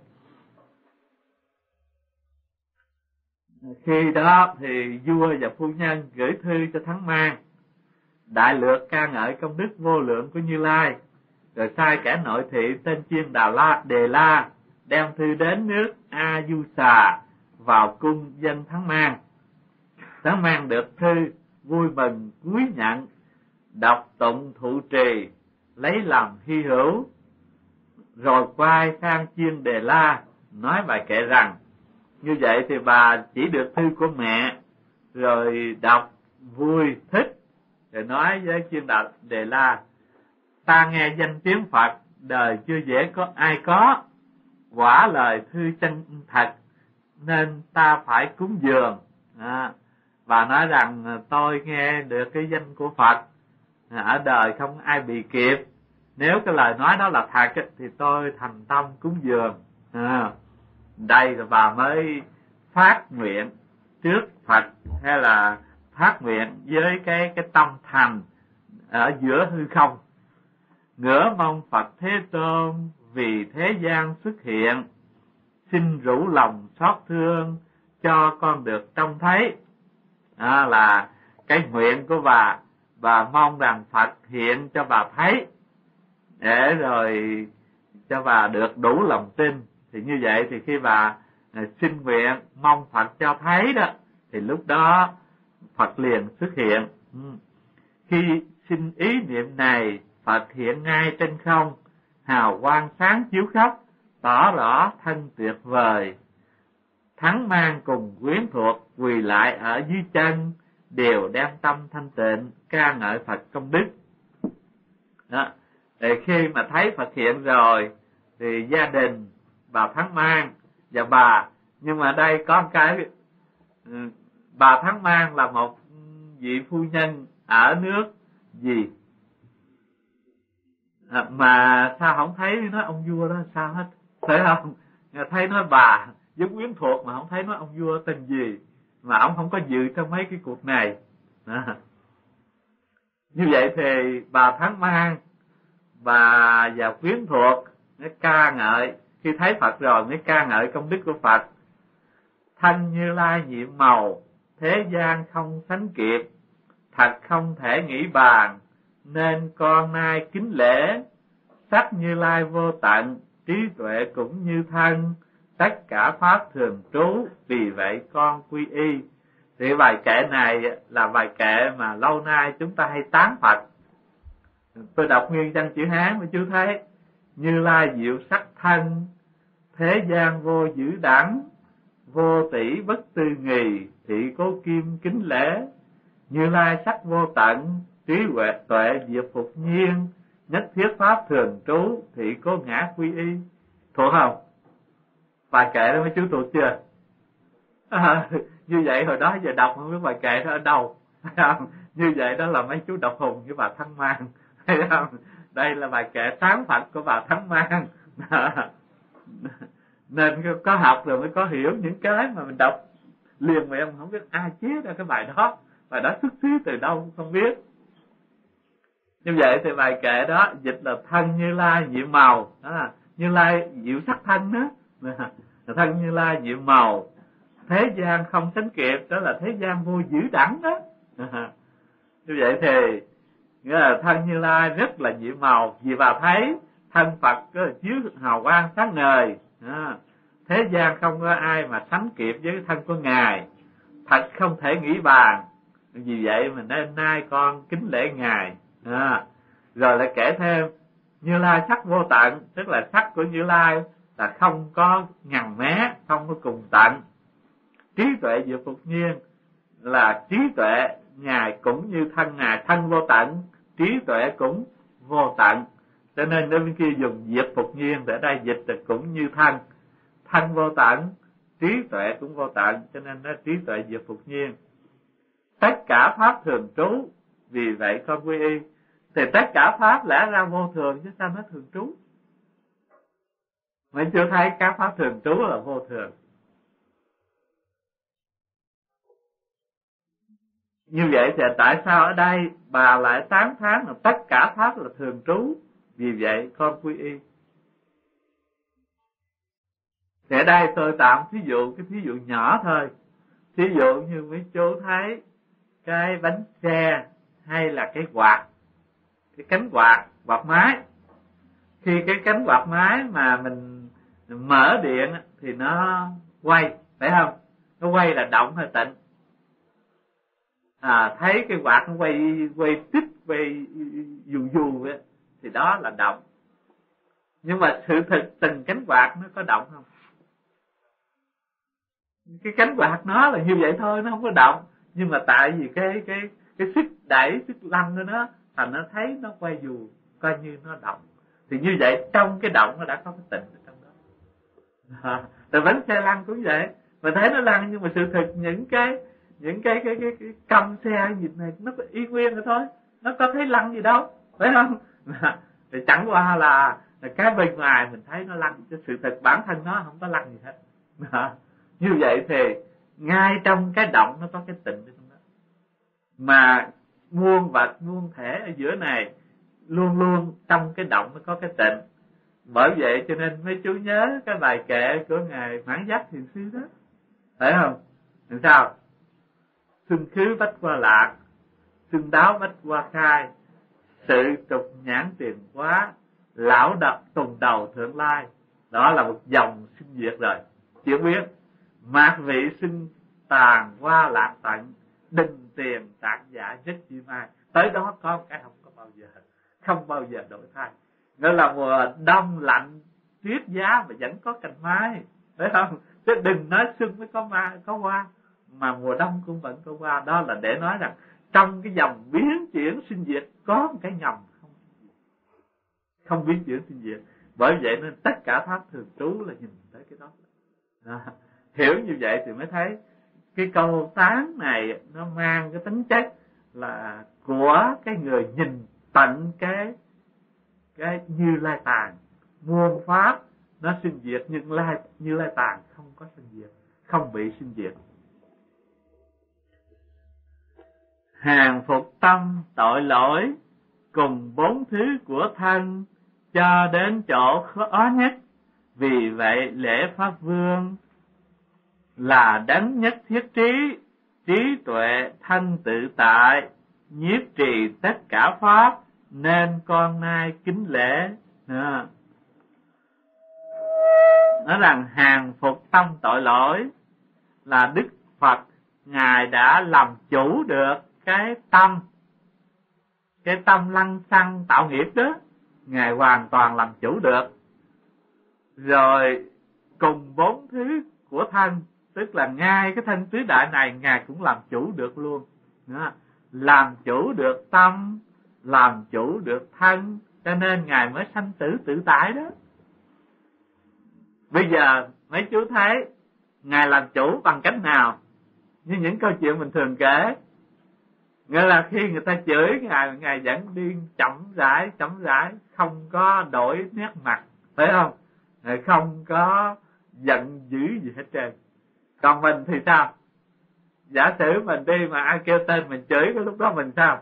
Khi đó thì vua và phu nhân gửi thư cho Thắng Mang, đại lược ca ngợi công đức vô lượng của Như Lai, rồi sai kẻ nội thị tên Chiên Đà La Đề La đem thư đến nước A Du Xà vào cung dân Thắng Mang. Thắng Mang được thư vui mừng cúi nhận, đọc tụng thụ trì, lấy làm hy hữu, rồi quay sang Chiên Đề La nói bài kệ rằng: như vậy thì bà chỉ được thư của mẹ, rồi đọc vui thích, rồi nói với Chiên Đề La: ta nghe danh tiếng Phật đời chưa dễ có ai có, quả lời thư chân thật nên ta phải cúng dường. À, và nói rằng tôi nghe được cái danh của Phật ở đời không ai bị kịp, nếu cái lời nói đó là thật thì tôi thành tâm cúng dường. À, đây là bà mới phát nguyện trước Phật, hay là phát nguyện với cái cái tâm thành ở giữa hư không, ngửa mong Phật Thế Tôn vì thế gian xuất hiện, xin rủ lòng xót thương cho con được trông thấy. À, là cái nguyện của bà, bà mong rằng Phật hiện cho bà thấy, để rồi cho bà được đủ lòng tin. Thì như vậy thì khi bà xin nguyện mong Phật cho thấy đó, thì lúc đó Phật liền xuất hiện. Khi xin ý niệm này, Phật hiện ngay trên không, hào quang sáng chiếu khắp, tỏ rõ thân tuyệt vời. Thắng mang cùng quyến thuộc quỳ lại ở dưới chân, đều đem tâm thanh tịnh ca ngợi Phật công đức. Đó. Thì khi mà thấy Phật hiện rồi thì gia đình bà Thắng Mang và bà, nhưng mà đây có cái bà Thắng Mang là một vị phu nhân ở nước gì à, mà sao không thấy nói ông vua đó sao hết, phải không? Thấy nói bà với quyến thuộc mà không thấy nói ông vua tên gì, mà ông không có dự trong mấy cái cuộc này. À. Như vậy thì bà Thắng Mang bà và quyến thuộc nó ca ngợi, khi thấy Phật rồi mới ca ngợi công đức của Phật. Thân Như Lai nhiệm màu, thế gian không sánh kịp, thật không thể nghĩ bàn, nên con nay kính lễ. Sắc Như Lai vô tận, trí tuệ cũng như thân, tất cả pháp thường trú, vì vậy con quy y. Thì bài kệ này là bài kệ mà lâu nay chúng ta hay tán Phật. Tôi đọc nguyên văn chữ Hán mà chú thấy: Như Lai diệu sắc thân, thế gian vô dữ đẳng, vô tỷ bất tư nghì, thị cố kim kính lễ. Như Lai sắc vô tận, trí huệ tuệ diệu phục nhiên, nhất thiết pháp thường trú, thị cố ngã quy y. Thuộc không? Bài kệ đó mấy chú thuộc chưa? À, như vậy hồi đó giờ đọc không biết bài kệ đó ở đâu. Như vậy đó là mấy chú đọc hùng với bà Thắng Mang. Đây là bài kệ tán Phật của bà Thắng Mang. Nên có học rồi mới có hiểu những cái mà mình đọc liền miệng không biết ai chế ra cái bài đó, bài đó xuất xứ từ đâu không biết. Như vậy thì bài kệ đó dịch là thân Như Lai nhiệm màu, đó, Như Lai diệu sắc thân đó, thân Như Lai nhiệm màu, thế gian không sánh kịp, đó là thế gian vô dữ đẳng đó. Như vậy thì nghĩa là thân Như Lai rất là nhiệm màu, vì bà thấy thân Phật chiếu hào quang sáng ngời, à, thế gian không có ai mà sánh kịp với cái thân của Ngài, thật không thể nghĩ bàn, vì vậy mà nên nay con kính lễ Ngài. À, rồi lại kể thêm Như Lai sắc vô tận, tức là sắc của Như Lai là không có ngần mé, không có cùng tận. Trí tuệ diệu phục nhiên là trí tuệ Ngài cũng như thân Ngài, thân vô tận, trí tuệ cũng vô tận. Cho nên bên kia dùng diệt phục nhiên, để đây dịch là cũng như thân, thân vô tận, trí tuệ cũng vô tận, cho nên nó trí tuệ diệt phục nhiên. Tất cả pháp thường trú, vì vậy con quy y. Thì tất cả pháp lẽ ra vô thường chứ sao nó thường trú? Mấy chưa thấy các pháp thường trú là vô thường. Như vậy thì tại sao ở đây bà lại tán thán là tất cả pháp là thường trú, vì vậy con quy y? Thì ở đây tôi tạm thí dụ cái thí dụ nhỏ thôi. Thí dụ như mấy chú thấy cái bánh xe hay là cái quạt, cái cánh quạt, quạt máy. Khi cái cánh quạt máy mà mình mở điện thì nó quay, phải không? Nó quay là động hay tịnh? À, thấy cái quạt nó quay quay tích, quay dù dù ấy, thì đó là động. Nhưng mà sự thực từng cánh quạt nó có động không? Cái cánh quạt nó là như vậy thôi, nó không có động. Nhưng mà tại vì cái cái cái sức đẩy, sức lăn của nó, thành nó thấy nó quay dù, coi như nó động. Thì như vậy trong cái động nó đã có cái tịnh ở trong đó. À, rồi bánh xe lăn cũng vậy, mình thấy nó lăn nhưng mà sự thực những cái những cái cái cái, cái cầm xe gì này nó có y nguyên rồi thôi, nó có thấy lăn gì đâu, phải không? Thì chẳng qua là, là cái bên ngoài mình thấy nó lăn, chứ sự thực bản thân nó không có lăn gì hết. À, như vậy thì ngay trong cái động nó có cái tịnh ở trong đó, mà muôn vật muôn thể ở giữa này luôn luôn trong cái động nó có cái tịnh. Bởi vậy cho nên mấy chú nhớ cái bài kệ của ngài Mãn Giác Thiền Sư đó, phải không? Làm sao? Xuân khứ bách qua lạc, xuân đáo bách qua khai, sự trục nhãn tiền quá, lão đập tùng đầu thượng lai. Đó là một dòng sinh diệt rồi, chưa biết. Mạc vị sinh tàn qua lạc tận, đình tiền tạc giả nhất chi mai. Tới đó có cái không có bao giờ, không bao giờ đổi thay. Nghĩa là mùa đông lạnh tuyết giá mà vẫn có cành mai, phải không? chứ đừng nói xuân mới có ma có hoa, mà mùa đông cũng vẫn có hoa. Đó là để nói rằng trong cái dòng biến chuyển sinh diệt có một cái nhầm không không biến chuyển sinh diệt. Bởi vậy nên tất cả pháp thường trú là nhìn tới cái đó. À, hiểu như vậy thì mới thấy cái câu tán này nó mang cái tính chất là của cái người nhìn tận cái cái Như Lai Tạng. Muôn pháp nó sinh diệt, nhưng lai Như Lai Tạng không có sinh diệt, không bị sinh diệt. Hàng phục tâm tội lỗi cùng bốn thứ của thân, cho đến chỗ khó nhất. Vì vậy lễ Pháp Vương là đấng nhất thiết trí, trí tuệ thân tự tại, nhiếp trì tất cả pháp, nên con nay kính lễ. À. Nói rằng hàng phục tâm tội lỗi là Đức Phật Ngài đã làm chủ được cái tâm, cái tâm lăng xăng tạo nghiệp đó, Ngài hoàn toàn làm chủ được. Rồi cùng bốn thứ của thân, tức là ngay cái thân tứ đại này Ngài cũng làm chủ được luôn. Đó. Làm chủ được tâm, làm chủ được thân, cho nên Ngài mới sanh tử tự tại đó. Bây giờ mấy chú thấy Ngài làm chủ bằng cách nào? Như những câu chuyện mình thường kể, nghĩa là khi người ta chửi Ngài, Ngài vẫn đi chậm rãi, chậm rãi, không có đổi nét mặt, phải không? Ngài không có giận dữ gì hết trơn. Còn mình thì sao? Giả sử mình đi mà ai kêu tên mình chửi, cái lúc đó mình sao?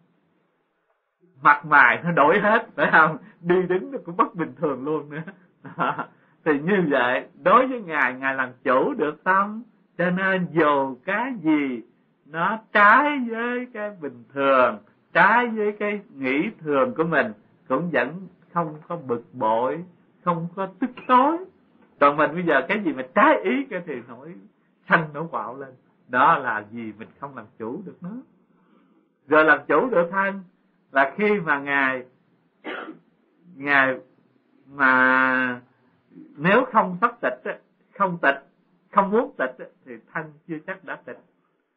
Mặt mày nó đổi hết, phải không? Đi đứng nó cũng bất bình thường luôn nữa. Thì như vậy, đối với Ngài, Ngài làm chủ được tâm, cho nên dù cái gì nó trái với cái bình thường, trái với cái nghĩ thường của mình, cũng vẫn không có bực bội, không có tức tối. Còn mình bây giờ cái gì mà trái ý cái thì nổi sanh nổi quạo lên. Đó là gì mình không làm chủ được nó. Rồi làm chủ được thân là khi mà Ngài Ngài mà nếu không sắp tịch, không tịch, không muốn tịch thì thân chưa chắc đã tịch.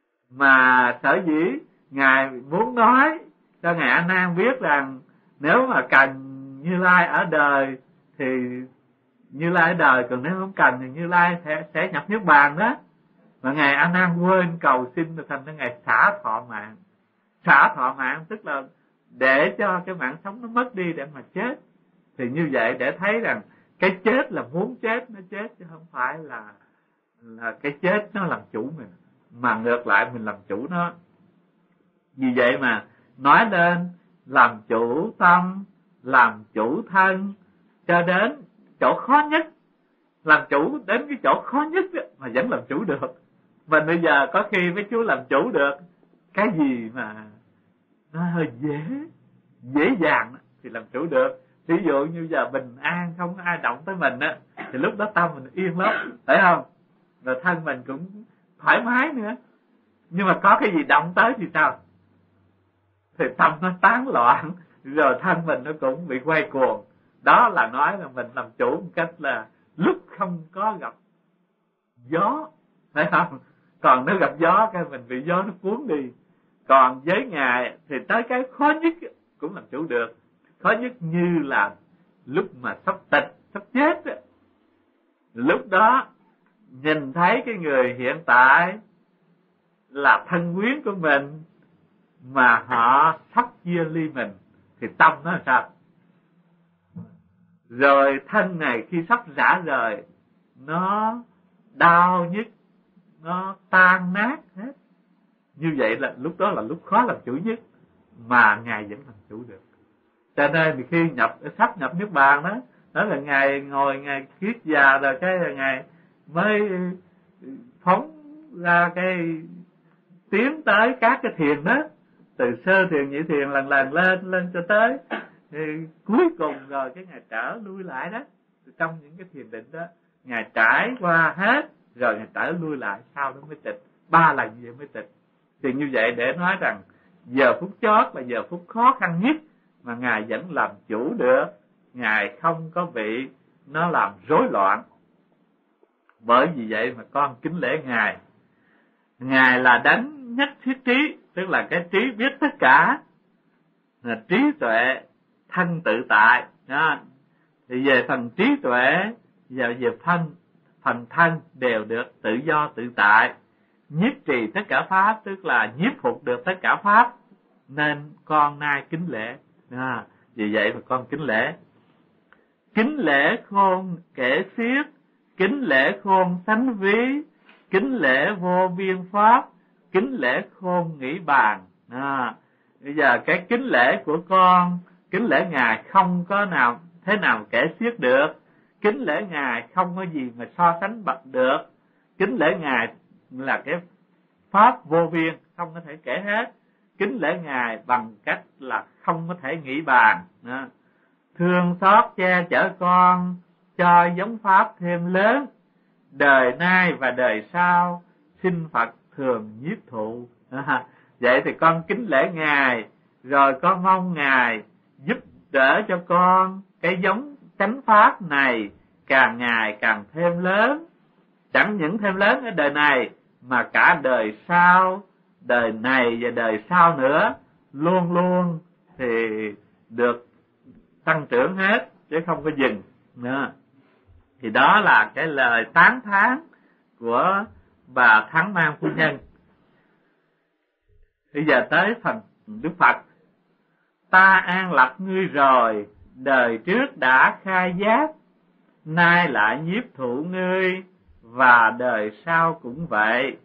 Mà sở dĩ Ngài muốn nói cho Ngài A Nan biết rằng nếu mà cần Như Lai ở đời thì Như Lai ở đời, còn nếu không cần thì Như Lai sẽ, sẽ nhập niết bàn đó. Mà Ngài A Nan quên cầu xin rồi thành ra Ngài xả thọ mạng. Xả thọ mạng tức là để cho cái mạng sống nó mất đi để mà chết. Thì như vậy để thấy rằng cái chết là muốn chết nó chết, chứ không phải là là cái chết nó làm chủ mình, mà ngược lại mình làm chủ nó. Vì vậy mà nói lên làm chủ tâm, làm chủ thân, cho đến chỗ khó nhất, làm chủ đến cái chỗ khó nhất mà vẫn làm chủ được. Mình bây giờ có khi mấy chú làm chủ được cái gì mà nó hơi dễ, dễ dàng thì làm chủ được. Ví dụ như giờ bình an, không có ai động tới mình á, thì lúc đó tâm mình yên lắm, phải không? Rồi thân mình cũng thoải mái nữa. Nhưng mà có cái gì động tới thì sao? Thì tâm nó tán loạn, rồi thân mình nó cũng bị quay cuồng. Đó là nói là mình làm chủ một cách là lúc không có gặp gió, phải không? Còn nếu gặp gió cái mình bị gió nó cuốn đi. Còn với Ngài thì tới cái khó nhất cũng làm chủ được. Khó nhất như là lúc mà sắp tịch, sắp chết đó. Lúc đó nhìn thấy cái người hiện tại là thân quyến của mình mà họ sắp chia ly mình thì tâm nó là sao? Rồi thân này khi sắp rã rời nó đau nhức, nó tan nát hết. Như vậy là lúc đó là lúc khó làm chủ nhất, mà Ngài vẫn làm chủ được. Cho nên thì khi nhập sắp nhập niết bàn đó, đó là Ngài ngồi Ngài kiết già rồi cái là Ngài mới phóng ra cái tiến tới các cái thiền đó, từ sơ thiền, nhị thiền lần lần lên lên cho tới thì cuối cùng rồi cái Ngài trở lui lại đó. Trong những cái thiền định đó Ngài trải qua hết rồi Ngài trở lui lại, sau đó mới tịch. Ba lần như vậy mới tịch. Thì như vậy để nói rằng giờ phút chót là giờ phút khó khăn nhất mà Ngài vẫn làm chủ được, Ngài không có bị nó làm rối loạn. Bởi vì vậy mà con kính lễ Ngài. Ngài là đấng nhất thiết trí, tức là cái trí biết tất cả, là trí tuệ thân tự tại đó. Thì về phần trí tuệ và về thân, phần thân đều được tự do tự tại, nhiếp trì tất cả pháp, tức là nhiếp phục được tất cả pháp, nên con nay kính lễ đó. Vì vậy mà con kính lễ. Kính lễ khôn kể xiết, kính lễ khôn sánh ví, kính lễ vô biên pháp, kính lễ khôn nghĩ bàn. À, bây giờ cái kính lễ của con, kính lễ Ngài không có nào thế nào kể xiết được, kính lễ Ngài không có gì mà so sánh bật được. Kính lễ Ngài là cái pháp vô biên, không có thể kể hết. Kính lễ Ngài bằng cách là không có thể nghĩ bàn. Đó. Thương xót che chở con, cho giống pháp thêm lớn, đời nay và đời sau, xin Phật thường nhiếp thụ. À, vậy thì con kính lễ Ngài, rồi con mong Ngài giúp đỡ cho con cái giống chánh pháp này càng ngày càng thêm lớn, chẳng những thêm lớn ở đời này mà cả đời sau, đời này và đời sau nữa, luôn luôn thì được tăng trưởng hết chứ không có dừng nữa. Thì đó là cái lời tán thán của bà Thắng Mang phu nhân. Bây giờ tới phần Đức Phật. Ta an lập ngươi rồi, đời trước đã khai giác, nay lại nhiếp thụ ngươi, và đời sau cũng vậy.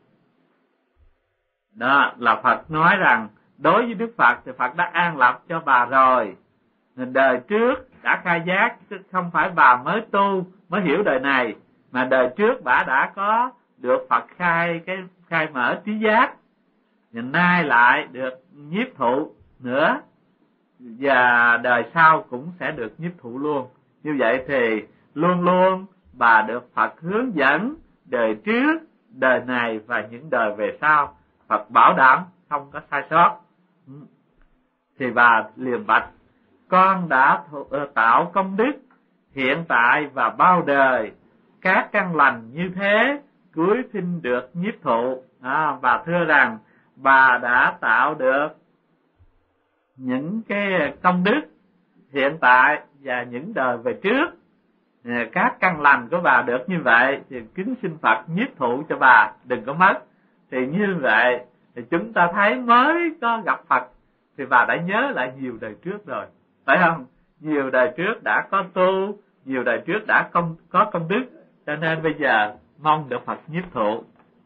Đó là Phật nói rằng đối với Đức Phật thì Phật đã an lập cho bà rồi. Đời trước đã khai giác, chứ không phải bà mới tu mới hiểu đời này, mà đời trước bà đã có được Phật khai cái khai mở trí giác, và nay lại được nhiếp thụ nữa, và đời sau cũng sẽ được nhiếp thụ luôn. Như vậy thì luôn luôn bà được Phật hướng dẫn đời trước, đời này và những đời về sau. Phật bảo đảm không có sai sót. Thì bà liền bạch: con đã tạo công đức hiện tại và bao đời, các căn lành như thế cuối xin được nhiếp thụ. À, bà thưa rằng bà đã tạo được những cái công đức hiện tại và những đời về trước, các căn lành của bà được như vậy thì kính xin Phật nhiếp thụ cho bà, đừng có mất. Thì như vậy thì chúng ta thấy mới có gặp Phật thì bà đã nhớ lại nhiều đời trước rồi, phải không? Nhiều đời trước đã có tu, nhiều đời trước đã công, có công đức, cho nên bây giờ mong được Phật nhiếp thụ.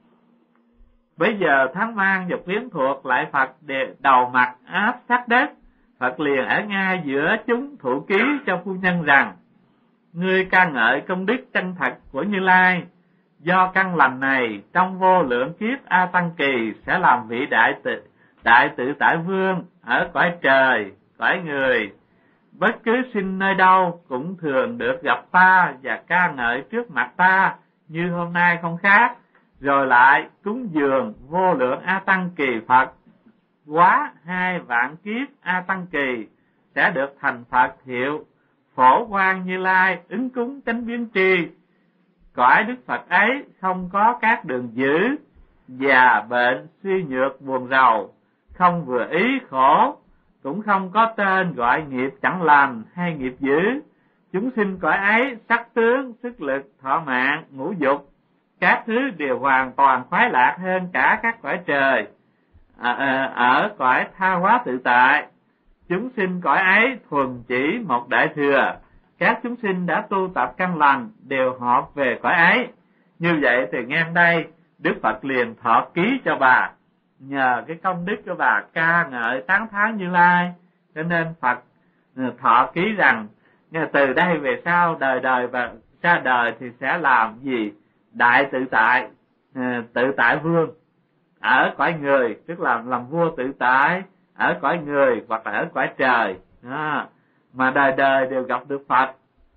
Bây giờ Thắng Mang và quyến thuộc lại Phật để đầu mặt áp sát đất. Phật liền ở ngay giữa chúng thụ ký cho phu nhân rằng: ngươi ca ngợi công đức chân thật của Như Lai, do căn lành này trong vô lượng kiếp A Tăng Kỳ sẽ làm vị đại tự đại tự tại vương ở cõi trời, cõi người. Bất cứ sinh nơi đâu cũng thường được gặp ta và ca ngợi trước mặt ta như hôm nay không khác. Rồi lại cúng dường vô lượng A Tăng Kỳ Phật, quá hai vạn kiếp A Tăng Kỳ sẽ được thành Phật hiệu Phổ Quang Như Lai ứng cúng chánh biến tri. Cõi Đức Phật ấy không có các đường dữ, già bệnh suy nhược buồn rầu, không vừa ý khổ, cũng không có tên gọi nghiệp chẳng lành hay nghiệp dữ. Chúng sinh cõi ấy sắc tướng, sức lực, thọ mạng, ngũ dục, các thứ đều hoàn toàn khoái lạc hơn cả các cõi trời. À, à, ở cõi tha hóa tự tại, chúng sinh cõi ấy thuần chỉ một đại thừa. Các chúng sinh đã tu tập căn lành đều họp về cõi ấy. Như vậy thì ngang đây Đức Phật liền thọ ký cho bà, nhờ cái công đức của bà ca ngợi tán thán Như Lai, cho nên Phật thọ ký rằng từ đây về sau đời đời và ra đời thì sẽ làm gì? Đại tự tại, tự tại vương ở cõi người, tức là làm vua tự tại ở cõi người hoặc là ở cõi trời. Đó. Mà đời đời đều gặp được Phật,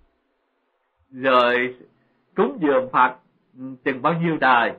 rồi cúng dường Phật chừng bao nhiêu đời,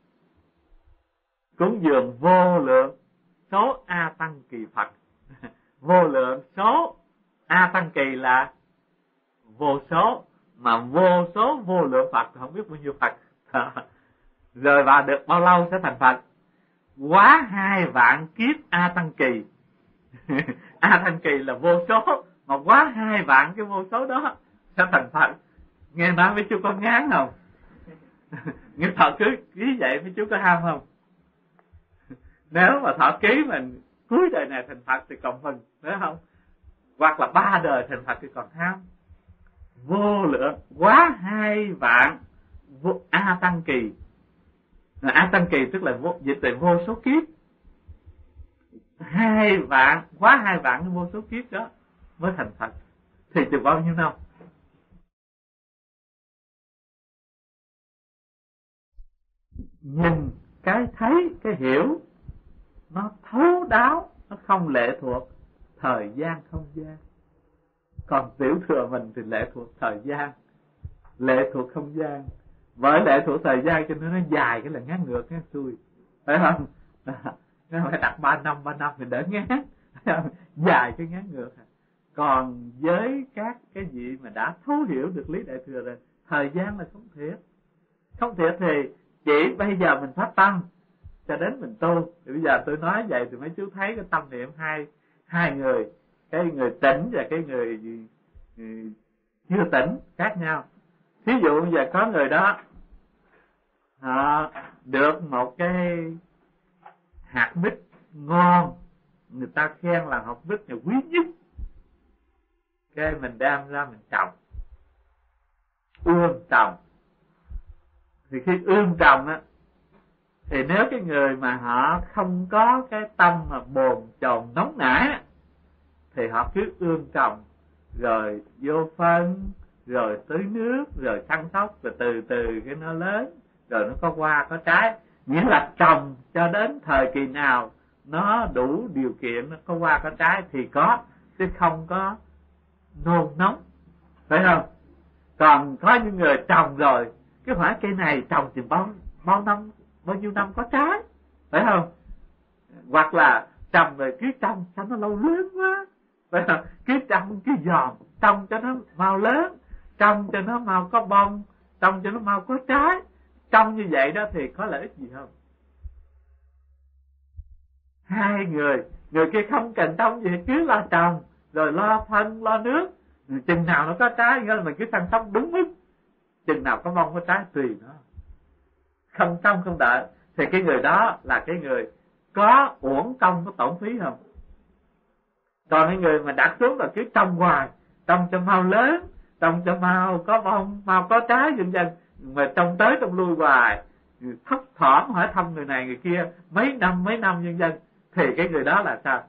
cúng dường vô lượng số A Tăng Kỳ Phật. Vô lượng số A Tăng Kỳ là vô số, mà vô số vô lượng Phật không biết bao nhiêu Phật Rồi bà được bao lâu sẽ thành Phật? Quá hai vạn kiếp A Tăng Kỳ. A Tăng Kỳ là vô số, mà quá hai vạn cái vô số đó sẽ thành Phật. Nghe nói mấy chú có ngán không? Nghĩa thọ cứ ký vậy mấy chú có ham không? Nếu mà thọ ký mình cuối đời này thành Phật thì còn mừng, phải không? Hoặc là ba đời thành Phật thì còn ham. Vô lượng, quá hai vạn vô, A Tăng Kỳ. A Tăng Kỳ tức là vô, dịch về vô số kiếp. Hai vạn, quá hai vạn vô số kiếp đó mới thành Phật. Thì chừng bao nhiêu năm? Nhìn cái thấy, cái hiểu, nó thấu đáo, nó không lệ thuộc thời gian không gian. Còn tiểu thừa mình thì lệ thuộc thời gian, lệ thuộc không gian. Bởi lệ thuộc thời gian cho nên nó dài cái là ngắn ngược ngắn xuôi, phải không? Nó phải đặt ba năm ba năm thì đỡ ngán, dài cái ngắn ngược. Còn với các cái vị mà đã thấu hiểu được lý đại thừa rồi, thời gian là không thiệt. Không thiệt thì chỉ bây giờ mình phát tâm cho đến mình tu. Thì bây giờ tôi nói vậy thì mấy chú thấy cái tâm niệm hai hai người, cái người tỉnh và cái người, người chưa tỉnh khác nhau. Ví dụ bây giờ có người đó họ được một cái hạt mít ngon, người ta khen là hạt mít là quý nhất, cái mình đem ra mình trồng, ươm trồng. Thì khi ươm trồng á, thì nếu cái người mà họ không có cái tâm mà bồn chồn nóng nảy, thì họ cứ ươm trồng, rồi vô phân, rồi tưới nước, rồi chăm sóc, rồi từ từ cái nó lớn, rồi nó có hoa có trái. Nghĩa là trồng cho đến thời kỳ nào nó đủ điều kiện, nó có hoa có trái thì có, chứ không có nôn nóng, phải không? Còn có những người trồng rồi, cái quả cây này trồng thì bao bao năm, bao nhiêu năm có trái, phải không? Hoặc là trồng rồi cứ trồng cho nó lâu lớn quá, phải không? Cứ trồng cứ giòn, trồng cho nó mau lớn, trồng cho nó mau có bông, trồng cho nó mau có trái. Trồng như vậy đó thì có lợi ích gì không? Hai người, người kia không cần trồng gì, cứ lo trồng, rồi lo phân, lo nước, chừng nào nó có trái, nghĩa là mình cứ chăm sóc đúng mức, chừng nào có bông có trái tùy nó, không trông không đợi. Thì cái người đó là cái người có uổng công, có tổn phí không? Còn cái người mà đặt xuống là cứ trồng hoài, trồng cho mau lớn, trồng cho mau có bông, mau có trái dần dần, mà trồng tới trồng lui hoài, thấp thỏm hỏi thăm người này người kia mấy năm mấy năm nhân dân, thì cái người đó là sao?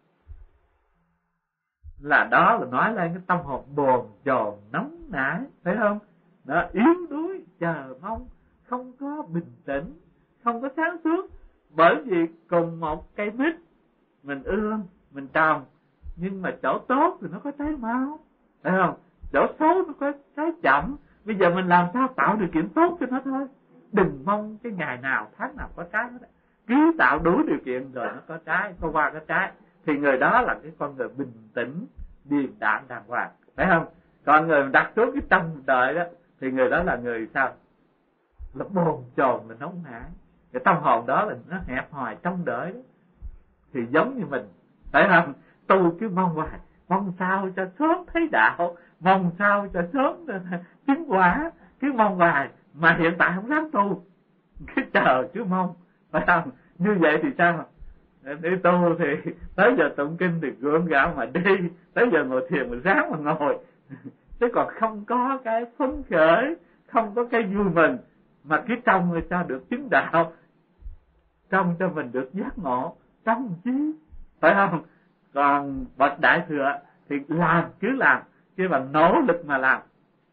Là đó là nói lên cái tâm hồn bồn chồn nóng nảy, phải không? Đó, yếu đuối, chờ mong, không có bình tĩnh, không có sáng suốt. Bởi vì cùng một cây mít mình ươm, mình trồng, nhưng mà chỗ tốt thì nó có trái mau, phải không? Chỗ xấu nó có trái chậm. Bây giờ mình làm sao tạo điều kiện tốt cho nó thôi. Đừng mong cái ngày nào, tháng nào có trái hết. Cứ tạo đủ điều kiện rồi nó có trái, có hoa có trái. Thì người đó là cái con người bình tĩnh, điềm đạm đàng hoàng, phải không? Còn người đặt xuống cái trong đời đó, thì người đó là người sao? Là bồn chồn, là nóng nảy. Cái tâm hồn đó là nó hẹp hòi trong đời đó. Thì giống như mình, phải không? Tu cứ mong hoài, mong sao cho sớm thấy đạo, mong sao cho sớm chứng quả, cứ mong hoài. Mà hiện tại không dám tu, cứ chờ cứ mong, phải không? Như vậy thì sao? Đi tu thì tới giờ tụng kinh thì gượng gạo mà đi, tới giờ ngồi thiền mà ráng mà ngồi, chứ còn không có cái phấn khởi, không có cái vui mình, mà cứ trông người ta được chứng đạo, trông cho mình được giác ngộ, trông chứ, phải không? Còn bậc đại thừa thì làm cứ làm, chứ bằng nỗ lực mà làm,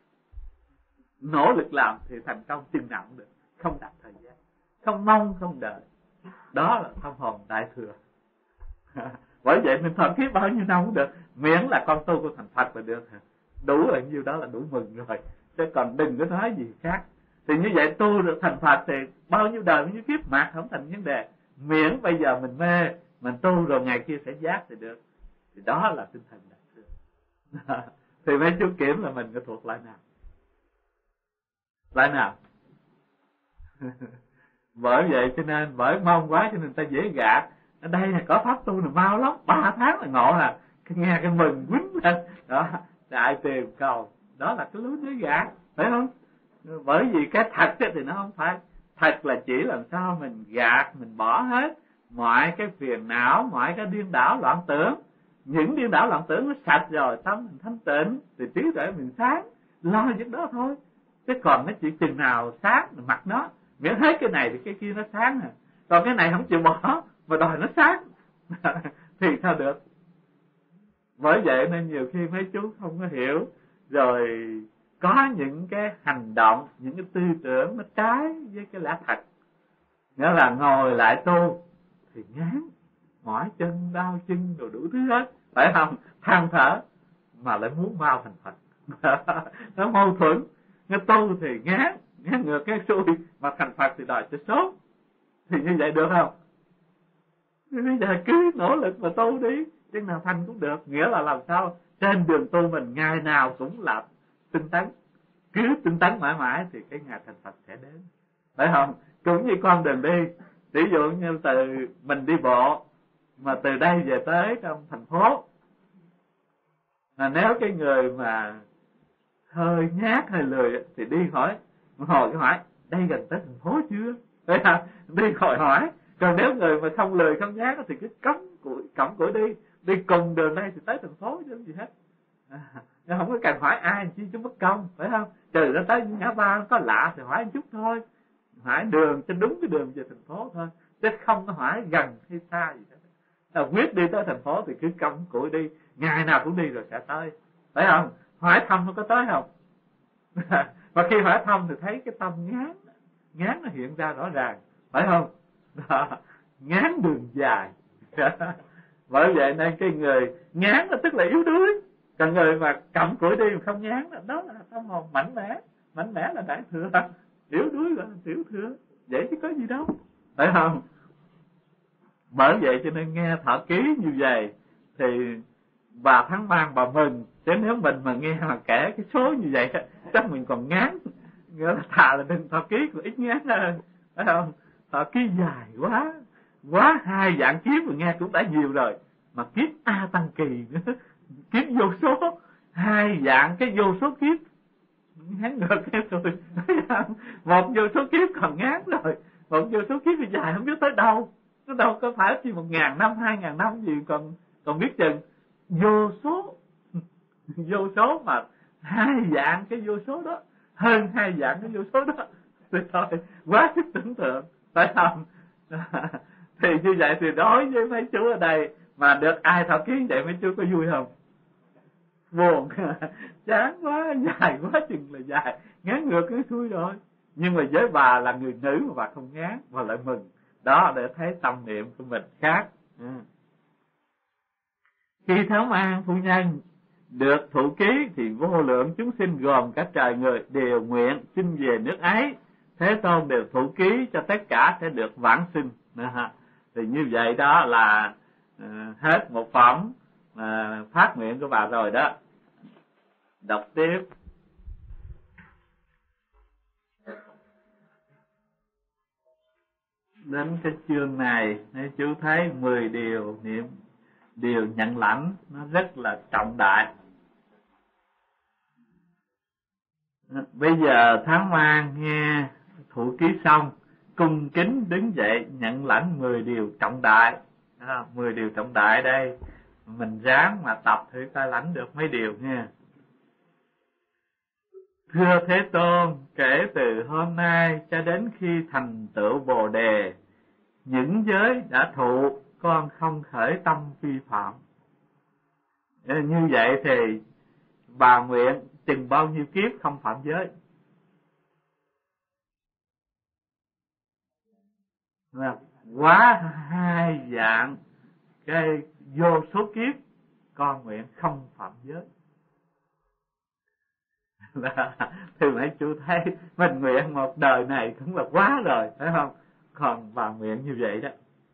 nỗ lực làm thì thành công chừng nào cũng được, không đặt thời gian, không mong không đợi. Đó là tâm hồn đại thừa. Bởi vậy mình thọ kiếp bao nhiêu năm cũng được, miễn là con tu của thành Phật là được, đủ ở nhiêu đó là đủ mừng rồi, chứ còn đừng có nói gì khác. Thì như vậy tu được thành Phật thì bao nhiêu đời bao nhiêu kiếp mạt không thành vấn đề, miễn bây giờ mình mê, mình tu rồi ngày kia sẽ giác thì được. Thì đó là tinh thần đại thừa. Thì mấy chú kiểm là mình có thuộc loại nào? Loại nào? Bởi vậy cho nên bởi mong quá cho nên ta dễ gạt. Ở đây là có pháp tu là mau lắm, ba tháng là ngộ à, nghe cái mừng quýnh lên đó, đại tìm cầu. Đó là cái lối dễ gạt, phải không? Bởi vì cái thật thì nó không phải. Thật là chỉ làm sao mình gạt, mình bỏ hết mọi cái phiền não, mọi cái điên đảo loạn tưởng. Những điên đảo loạn tưởng nó sạch rồi, tâm mình thanh tịnh, thì trí tuệ mình sáng, lo việc đó thôi. Chứ còn nó chỉ chừng nào sáng là mặc nó, miễn hết cái này thì cái kia nó sáng à. Còn cái này không chịu bỏ mà đòi nó sáng thì sao được? Bởi vậy nên nhiều khi mấy chú không có hiểu, rồi có những cái hành động, những cái tư tưởng nó trái với cái lẽ thật. Nghĩa là ngồi lại tu thì ngán, mỏi chân, đau chân, rồi đủ thứ hết, phải không? Than thở mà lại muốn mau thành Phật. Nó mâu thuẫn. Nó tu thì ngán, ngán ngược cái xuôi, mà thành Phật thì đòi cho sốt. Thì như vậy được không? Bây giờ cứ nỗ lực mà tu đi, chứ nào thành cũng được. Nghĩa là làm sao trên đường tu mình ngày nào cũng là tinh tấn, cứ tinh tấn mãi mãi thì cái ngày thành Phật sẽ đến, phải không? Cũng như con đường đi, ví dụ như từ mình đi bộ mà từ đây về tới trong thành phố, mà nếu cái người mà hơi nhát hơi lười thì đi hỏi, hồi cái hỏi đây gần tới thành phố chưa, phải không? Đi hỏi hỏi. Còn nếu người mà không lười không nhát thì cứ cắm củi cắm củi đi, đi cùng đường đây thì tới thành phố chứ gì hết. À, không có cần hỏi ai chi chứ mất công, phải không? Trừ ra tới ngã ba có lạ thì hỏi một chút thôi, hỏi đường cho đúng cái đường về thành phố thôi, chứ không có hỏi gần hay xa gì hết. À, quyết đi tới thành phố thì cứ cắm củi đi, ngày nào cũng đi rồi sẽ tới, phải không? Hỏi thăm nó có tới không? Và khi hỏi thăm thì thấy cái tâm ngán, ngán nó hiện ra rõ ràng, phải không? Đó, ngán đường dài. Bởi vậy nên cái người ngán nó tức là yếu đuối, còn người mà cầm củi đi mà không ngán đó là tâm hồn mạnh mẽ. Mạnh mẽ là đại thừa, yếu đuối là tiểu thừa, vậy chứ có gì đâu, phải không? Bởi vậy cho nên nghe thọ ký như vậy thì bà Thắng Mang bà mừng. Chứ nếu mình mà nghe mà kể cái số như vậy chắc mình còn ngán. Nghĩa là thà là đừng thọ ký còn ít ngán hơn, phải không? Thọ ký dài quá, quá hai dạng kiếp mà nghe cũng đã nhiều rồi, mà kiếp A Tăng Kỳ nữa, kiếp vô số, hai dạng cái vô số kiếp ngán ngược cái rồi. Một vô số kiếp còn ngán rồi, một vô số kiếp thì dài không biết tới đâu. Nó đâu có phải chỉ một ngàn năm, hai ngàn năm gì còn còn biết chừng. Vô số, vô số mà hai dạng cái vô số đó, hơn hai dạng cái vô số đó, thì thôi quá sức tưởng tượng, phải không? Thì như vậy thì đối với mấy chú ở đây mà được ai thọ ký vậy mấy chú có vui không? Buồn, chán quá, dài quá chừng là dài, ngán ngược cái xuôi rồi. Nhưng mà với bà là người nữ mà bà không ngán, bà lại mừng. Đó, để thấy tâm niệm của mình khác. Ừ. Khi Thám An phu nhân được thụ ký thì vô lượng chúng sinh gồm cả trời người đều nguyện xin về nước ấy. Thế Tôn đều thụ ký cho tất cả sẽ được vãng sinh. Thì như vậy đó là uh, hết một phẩm uh, phát nguyện của bà rồi đó. Đọc tiếp. Đến cái chương này, nếu chú thấy mười điều niệm, điều nhận lãnh, nó rất là trọng đại. Bây giờ Thám An nghe thụ ký xong, cung kính đứng dậy nhận lãnh mười điều trọng đại. À, mười điều trọng đại đây, mình ráng mà tập thử coi lãnh được mấy điều nha. Thưa Thế Tôn, kể từ hôm nay cho đến khi thành tựu Bồ Đề, những giới đã thụ con không khởi tâm vi phạm. Như vậy thì bà nguyện chừng bao nhiêu kiếp không phạm giới? Quá hai dạng cái vô số kiếp con nguyện không phạm giới. Thì mấy chú thấy mình nguyện một đời này cũng là quá rồi, phải không? Còn bà nguyện như vậy đó.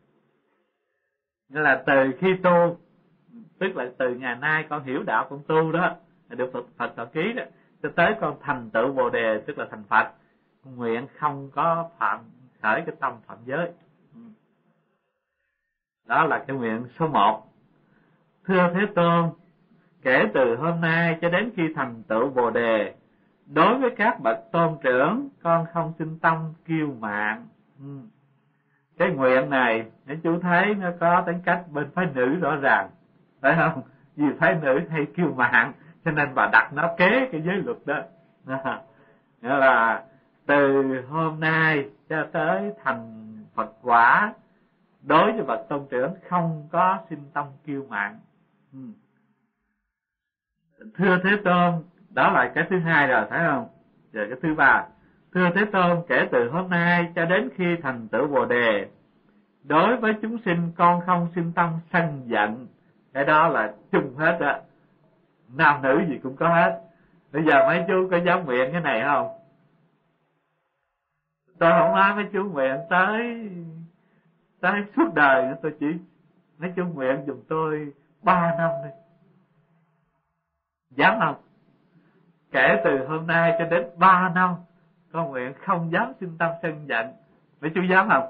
Nên là từ khi tu, tức là từ ngày nay con hiểu đạo con tu đó, được Phật Phật thọ ký đó, cho tới con thành tựu Bồ Đề, tức là thành Phật, nguyện không có phạm khởi cái tâm phạm giới. Đó là cái nguyện số một. Thưa Thế Tôn, kể từ hôm nay cho đến khi thành tựu Bồ đề, đối với các bậc tôn trưởng, con không sinh tâm kiêu mạn. Ừ. Cái nguyện này, nếu chú thấy nó có tính cách bên phái nữ rõ ràng, phải không? Vì phái nữ hay kiêu mạn, cho nên bà đặt nó kế cái giới luật đó. Nghĩa là từ hôm nay cho tới thành Phật quả, đối với bậc tôn trưởng không có sinh tâm kiêu mạn. Ừ. Thưa Thế Tôn, đó là cái thứ hai rồi, phải không? Giờ cái thứ ba. Thưa Thế Tôn, kể từ hôm nay cho đến khi thành tựu Bồ đề, đối với chúng sinh con không sinh tâm sân giận. Cái đó là chung hết á, nam nữ gì cũng có hết. Bây giờ mấy chú có dám nguyện cái này không? Tôi không nói mấy chú nguyện tới tới suốt đời, tôi chỉ mấy chú nguyện giùm tôi ba năm đi. Dám không? Kể từ hôm nay cho đến ba năm, con nguyện không dám sinh tâm sân giận. Mấy chú dám không?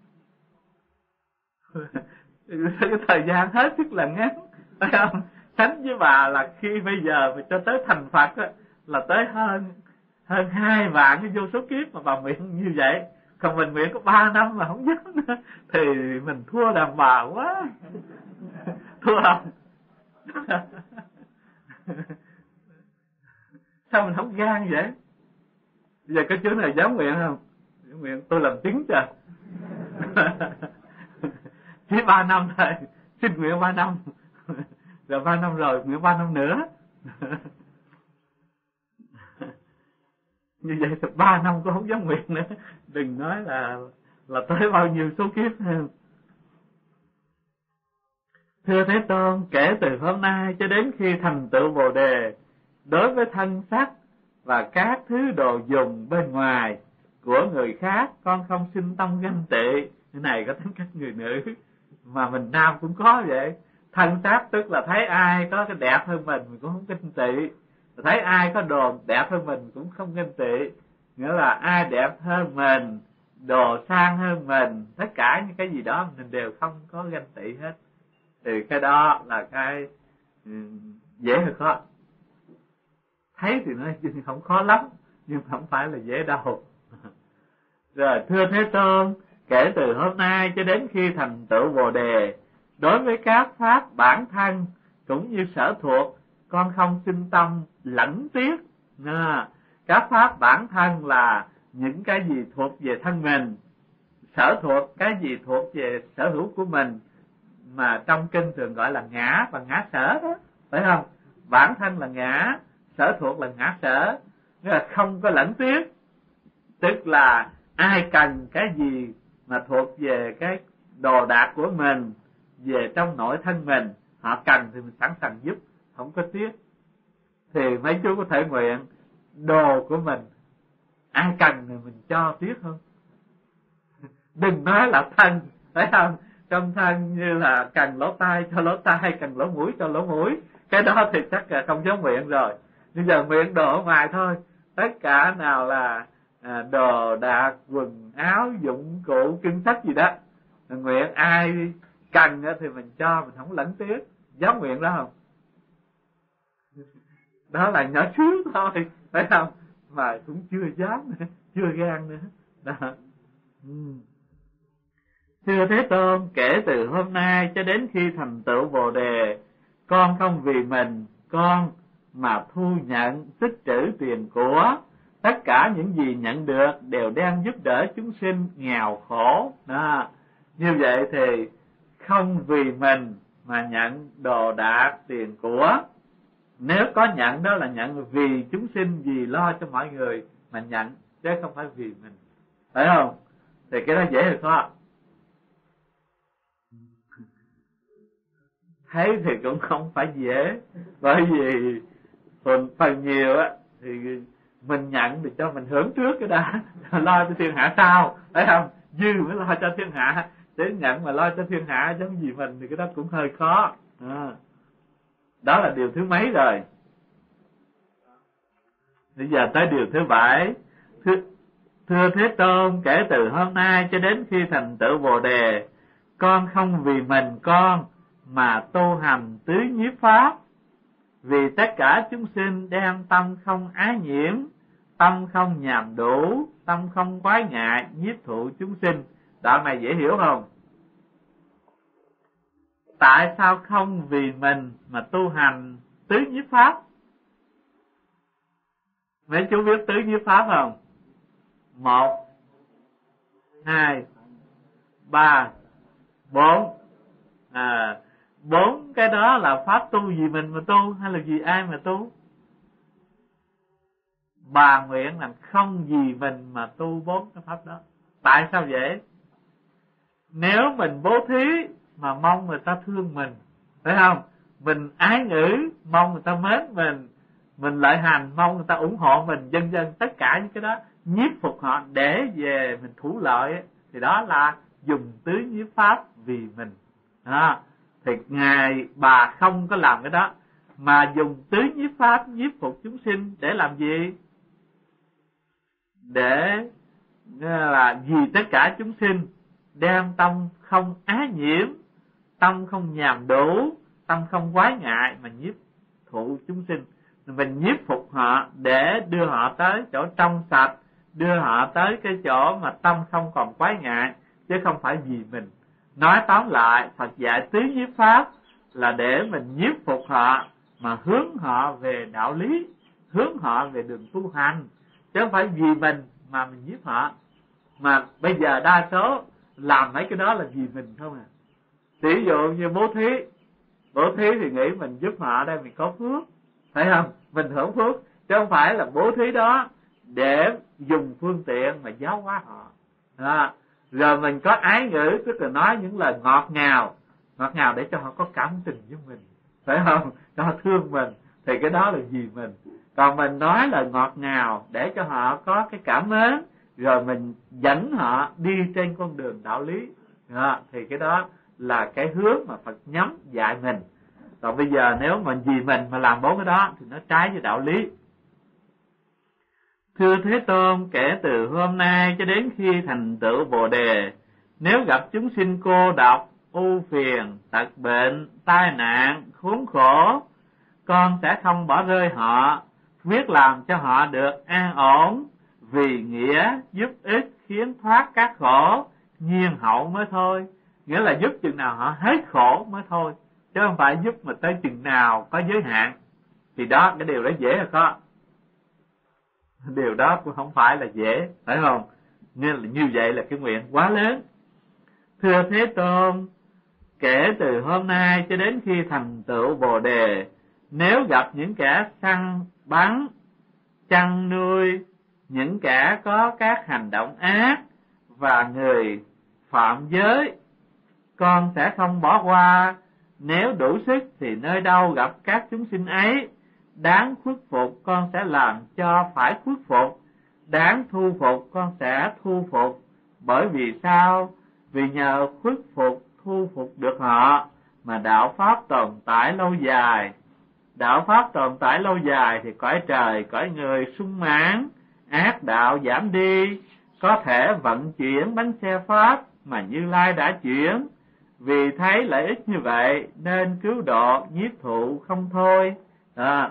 Cái thời gian hết sức là ngắn, phải không? Sánh với bà là khi bây giờ mà cho tới thành Phật á, là tới hơn hơn hai vạn cái vô số kiếp mà bà nguyện như vậy. Còn mình nguyện có ba năm mà không dám nữa, thì mình thua đàn bà quá. Thua không? Sao mình không gan vậy? Bây giờ có chú nào dám nguyện không? Nguyện tôi làm chứng cho. Chỉ ba năm thôi, xin nguyện ba năm. Rồi ba năm rồi, nguyện ba năm nữa. Như vậy thì ba năm cũng không dám nguyện nữa. Đừng nói là là tới bao nhiêu số kiếp hơn. Thưa Thế Tôn, kể từ hôm nay cho đến khi thành tựu Bồ đề, đối với thân sắc và các thứ đồ dùng bên ngoài của người khác, con không sinh tâm ganh tị. Cái này có tính cách người nữ, mà mình nam cũng có vậy. Thân sắc tức là thấy ai có cái đẹp hơn mình, mình cũng không ganh tị. Thấy ai có đồ đẹp hơn mình cũng không ganh tị. Nghĩa là ai đẹp hơn mình, đồ sang hơn mình, tất cả những cái gì đó mình đều không có ganh tị hết. Thì cái đó là cái dễ hay khó? Thấy thì nó không khó lắm, nhưng không phải là dễ đâu. Rồi, thưa Thế Tôn, kể từ hôm nay cho đến khi thành tựu Bồ đề, đối với các pháp bản thân cũng như sở thuộc, con không sinh tâm lẫn tiếc. À, các pháp bản thân là những cái gì thuộc về thân mình, sở thuộc cái gì thuộc về sở hữu của mình, mà trong kinh thường gọi là ngã và ngã sở đó, phải không? Bản thân là ngã, sở thuộc là ngã sở, nghĩa là không có lẫn tiếc. Tức là ai cần cái gì mà thuộc về cái đồ đạc của mình, về trong nội thân mình, họ cần thì mình sẵn sàng giúp, không có tiếc. Thì mấy chú có thể nguyện đồ của mình, ai cần thì mình cho tiếc không? Đừng nói là thân, phải không? Trong thân như là cần lỗ tai cho lỗ tai, cần lỗ mũi cho lỗ mũi, cái đó thì chắc là không dám nguyện rồi. Bây giờ nguyện đồ ở ngoài thôi, tất cả nào là à, đồ đạc, quần áo, dụng cụ, kinh sách gì đó, nguyện ai cần thì mình cho, mình không lẫn tiếc. Dám nguyện đó không? Đó là nhỏ xíu thôi, phải không? Mà cũng chưa dám nữa, chưa gan nữa đó. Ừ. Thưa Thế Tôn, kể từ hôm nay cho đến khi thành tựu Bồ đề, con không vì mình con mà thu nhận tích trữ tiền của. Tất cả những gì nhận được đều đang giúp đỡ chúng sinh nghèo khổ. Đó. Như vậy thì không vì mình mà nhận đồ đạc tiền của. Nếu có nhận đó là nhận vì chúng sinh, vì lo cho mọi người mà nhận, chứ không phải vì mình, phải không? Thì cái đó dễ hay khó? Thấy thì cũng không phải dễ, bởi vì phần, phần nhiều á thì mình nhận thì cho mình hưởng trước cái đã, lo cho thiên hạ sau, phải không? Dư mới lo cho thiên hạ, chứ nhận mà lo cho thiên hạ giống gì mình thì cái đó cũng hơi khó. À. Đó là điều thứ mấy rồi? Bây giờ tới điều thứ bảy. Thứ, Thưa Thế Tôn, kể từ hôm nay cho đến khi thành tựu Bồ Đề, con không vì mình con mà tu hành tứ nhiếp pháp, vì tất cả chúng sinh đem tâm không ái nhiễm, tâm không nhàm đủ, tâm không quái ngại, nhiếp thụ chúng sinh. Đoạn này dễ hiểu không? Tại sao không vì mình mà tu hành tứ nhiếp pháp? Mấy chú biết tứ nhiếp pháp không? Một, hai, ba, bốn. À, bốn cái đó là pháp tu vì mình mà tu hay là vì ai mà tu? Bà nguyện là không vì mình mà tu bốn cái pháp đó. Tại sao vậy? Nếu mình bố thí mà mong người ta thương mình, phải không? Mình ái ngữ mong người ta mến mình, mình lợi hành mong người ta ủng hộ mình, vân vân, tất cả những cái đó nhiếp phục họ để về mình thủ lợi, thì đó là dùng tứ nhiếp pháp vì mình. À, thì ngài bà không có làm cái đó, mà dùng tứ nhiếp pháp nhiếp phục chúng sinh để làm gì? Để là vì tất cả chúng sinh đem tâm không ái nhiễm, tâm không nhàm đủ, tâm không quái ngại mà nhiếp thụ chúng sinh. Mình nhiếp phục họ để đưa họ tới chỗ trong sạch, đưa họ tới cái chỗ mà tâm không còn quái ngại, chứ không phải vì mình. Nói tóm lại, Phật dạy tứ nhiếp pháp là để mình nhiếp phục họ, mà hướng họ về đạo lý, hướng họ về đường tu hành, chứ không phải vì mình mà mình nhiếp họ. Mà bây giờ đa số làm mấy cái đó là vì mình không à. Ví dụ như bố thí, bố thí thì nghĩ mình giúp họ đây mình có phước, phải không? Mình hưởng phước, chứ không phải là bố thí đó để dùng phương tiện mà giáo hóa họ. Đó. Rồi mình có ái ngữ, tức là nói những lời ngọt ngào, ngọt ngào để cho họ có cảm tình với mình, phải không? Cho họ thương mình, thì cái đó là vì mình. Còn mình nói lời ngọt ngào để cho họ có cái cảm mến, rồi mình dẫn họ đi trên con đường đạo lý, đó, thì cái đó là cái hướng mà Phật nhắm dạy mình. Còn bây giờ nếu mà vì mình mà làm bốn cái đó thì nó trái với đạo lý. Thưa Thế Tôn, kể từ hôm nay cho đến khi thành tựu Bồ Đề, nếu gặp chúng sinh cô độc, ưu phiền, tật bệnh, tai nạn, khốn khổ, con sẽ không bỏ rơi họ, quyết làm cho họ được an ổn, vì nghĩa giúp ích khiến thoát các khổ, nhiên hậu mới thôi. Nghĩa là giúp chừng nào họ hết khổ mới thôi, chứ không phải giúp mà tới chừng nào có giới hạn. Thì đó, cái điều đó dễ là có. Điều đó cũng không phải là dễ, phải không? Nên là như vậy là cái nguyện quá lớn. Thưa Thế Tôn, kể từ hôm nay cho đến khi thành tựu Bồ Đề, nếu gặp những kẻ săn bắn, chăn nuôi, những kẻ có các hành động ác và người phạm giới, con sẽ không bỏ qua. Nếu đủ sức thì nơi đâu gặp các chúng sinh ấy, đáng khuất phục con sẽ làm cho phải khuất phục, đáng thu phục con sẽ thu phục. Bởi vì sao? Vì nhờ khuất phục thu phục được họ mà đạo pháp tồn tại lâu dài. Đạo pháp tồn tại lâu dài thì cõi trời, cõi người sung mãn, ác đạo giảm đi, có thể vận chuyển bánh xe pháp mà Như Lai đã chuyển. Vì thấy lợi ích như vậy nên cứu độ nhiếp thụ không thôi. À,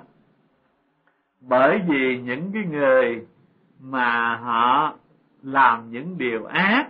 bởi vì những cái người mà họ làm những điều ác,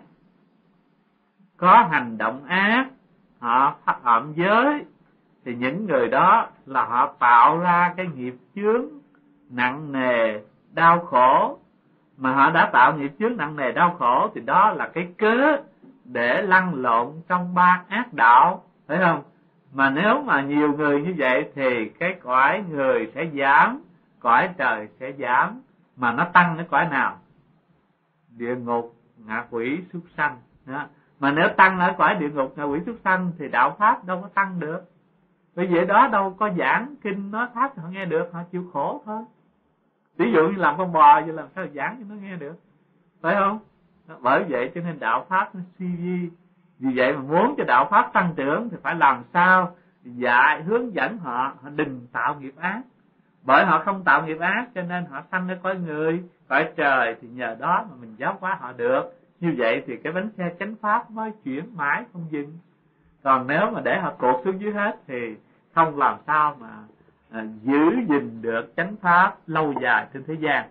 có hành động ác, họ phạm giới, thì những người đó là họ tạo ra cái nghiệp chướng nặng nề, đau khổ. Mà họ đã tạo nghiệp chướng nặng nề, đau khổ thì đó là cái cớ để lăn lộn trong ba ác đạo, phải không? Mà nếu mà nhiều người như vậy thì cái cõi người sẽ giảm, cõi trời sẽ giảm. Mà nó tăng cái cõi nào? Địa ngục, ngạ quỷ, súc sanh đó. Mà nếu tăng ở cõi địa ngục, ngạ quỷ, súc sanh thì đạo pháp đâu có tăng được. Vì vậy đó đâu có giảng kinh nói pháp thì họ nghe được, họ chịu khổ thôi. Ví dụ như làm con bò vậy làm sao giảng cho nó nghe được, phải không? Bởi vậy cho nên đạo pháp nó suy vi. Vì vậy mà muốn cho đạo pháp tăng trưởng thì phải làm sao dạy hướng dẫn họ, họ đừng tạo nghiệp ác. Bởi họ không tạo nghiệp ác cho nên họ sanh ở cõi người, cõi trời, thì nhờ đó mà mình giáo hóa họ được. Như vậy thì cái bánh xe chánh pháp mới chuyển mãi không dừng. Còn nếu mà để họ cột xuống dưới hết thì không làm sao mà à, giữ gìn được chánh pháp lâu dài trên thế gian.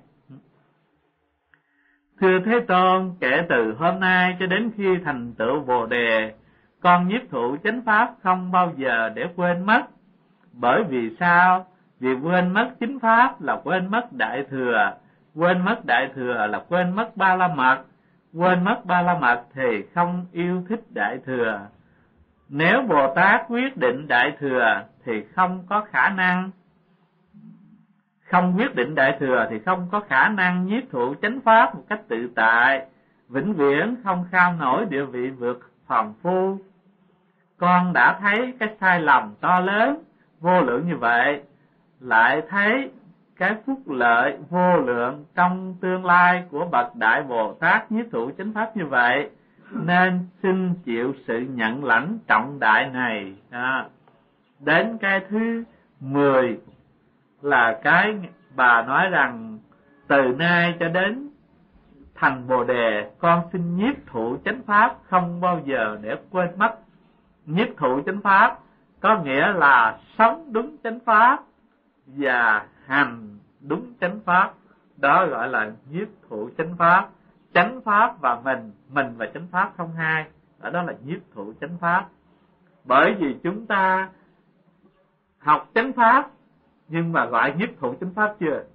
Thưa Thế Tôn, kể từ hôm nay cho đến khi thành tựu Bồ Đề, con nhiếp thụ chánh pháp không bao giờ để quên mất. Bởi vì sao? Vì quên mất chính pháp là quên mất đại thừa, quên mất đại thừa là quên mất ba la mật, quên mất ba la mật thì không yêu thích đại thừa. Nếu Bồ Tát quyết định đại thừa thì không có khả năng, không quyết định đại thừa thì không có khả năng nhiếp thụ chánh pháp một cách tự tại, vĩnh viễn không kham nổi địa vị vượt phàm phu. Con đã thấy cái sai lầm to lớn vô lượng như vậy, lại thấy cái phúc lợi vô lượng trong tương lai của bậc Đại Bồ Tát nhiếp thụ chánh pháp như vậy, nên xin chịu sự nhận lãnh trọng đại này. À, đến cái thứ mười là cái bà nói rằng từ nay cho đến thành Bồ Đề, con xin nhiếp thụ chánh pháp không bao giờ để quên mất. Nhiếp thụ chánh pháp có nghĩa là sống đúng chánh pháp và hành đúng chánh pháp, đó gọi là nhiếp thụ chánh pháp. Chánh pháp và mình, mình và chánh pháp không hai, ở đó là nhiếp thụ chánh pháp. Bởi vì chúng ta học chánh pháp nhưng mà gọi nhiếp thụ chánh pháp chưa?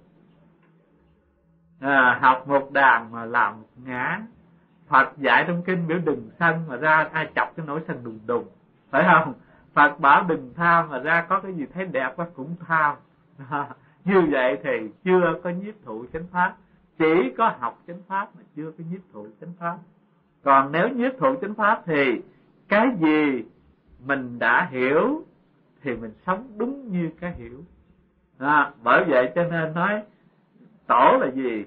À, học một đàn mà làm một ngã. Phật dạy trong kinh biểu đừng sân, mà ra ai chọc cái nỗi sân đùng đùng, phải không? Phật bảo đừng tham, mà ra có cái gì thấy đẹp quá cũng tham. À, như vậy thì chưa có nhiếp thụ chánh pháp. Chỉ có học chánh pháp mà chưa có nhiếp thụ chánh pháp. Còn nếu nhiếp thụ chánh pháp thì cái gì mình đã hiểu thì mình sống đúng như cái hiểu. À, bởi vậy cho nên nói tổ là gì?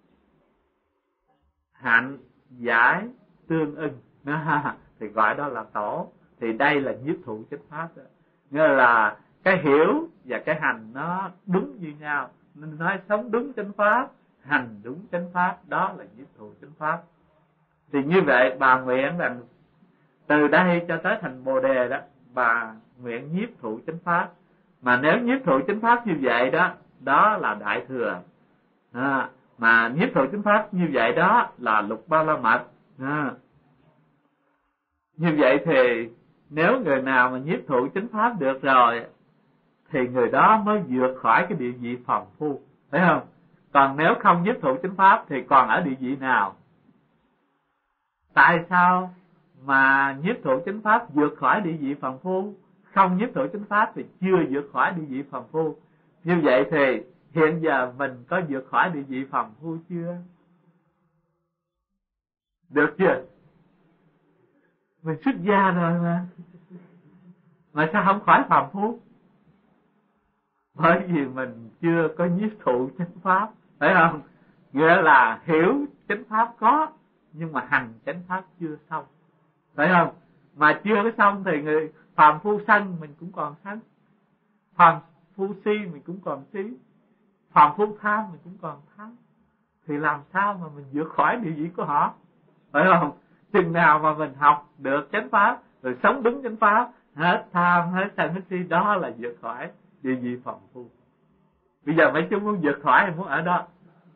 Hạnh giải tương ưng. À, thì gọi đó là tổ. Thì đây là nhiếp thụ chánh pháp đó. Nghĩa là cái hiểu và cái hành nó đúng như nhau, nên nói sống đúng chánh pháp, hành đúng chánh pháp, đó là nhiếp thụ chánh pháp. Thì như vậy bà nguyện rằng từ đây cho tới thành Bồ Đề đó, bà nguyện nhiếp thụ chánh pháp. Mà nếu nhiếp thụ chánh pháp như vậy đó, đó là đại thừa. À, mà nhiếp thụ chánh pháp như vậy đó là lục ba la mật. À, như vậy thì nếu người nào mà nhiếp thụ chánh pháp được rồi thì người đó mới vượt khỏi cái địa vị phàm phu, phải không? Còn nếu không nhiếp thụ chánh pháp thì còn ở địa vị nào? Tại sao mà nhiếp thụ chánh pháp vượt khỏi địa vị phàm phu, không nhiếp thụ chánh pháp thì chưa vượt khỏi địa vị phàm phu? Như vậy thì hiện giờ mình có vượt khỏi địa vị phàm phu chưa? Được chưa? Mình xuất gia rồi mà, mà sao không khỏi phàm phu? Bởi vì mình chưa có nhiếp thụ chánh pháp, phải không? Nghĩa là hiểu chánh pháp có, nhưng mà hành chánh pháp chưa xong, phải không? Mà chưa có xong thì người phàm phu sân mình cũng còn sân, phàm phu si mình cũng còn si, phàm phu tham mình cũng còn tham. Thì làm sao mà mình vượt khỏi địa vị của họ, phải không? Chừng nào mà mình học được chánh pháp rồi sống đúng chánh pháp, hết tham hết sân hết si, đó là vượt khỏi địa vị phàm phu. Bây giờ mấy chú muốn vượt khỏi hay muốn ở đó?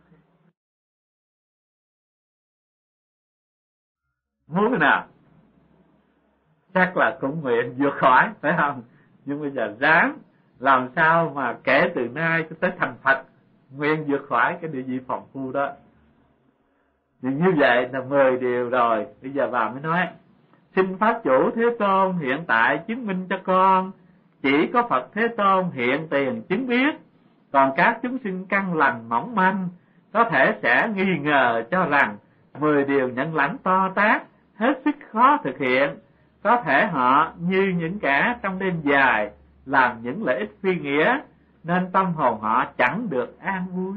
Muốn thế nào? Chắc là cũng nguyện vượt khỏi, phải không? Nhưng bây giờ ráng làm sao mà kể từ nay cho tới thành Phật nguyện vượt khỏi cái địa vị phàm phu đó. Thì như vậy là mười điều rồi. Bây giờ bà mới nói: xin Pháp Chủ Thế Tôn hiện tại chứng minh cho con. Chỉ có Phật Thế Tôn hiện tiền chứng biết, còn các chúng sinh căn lành mỏng manh có thể sẽ nghi ngờ cho rằng mười điều nhận lãnh to tát hết sức khó thực hiện. Có thể họ như những kẻ trong đêm dài làm những lợi ích phi nghĩa, nên tâm hồn họ chẳng được an vui.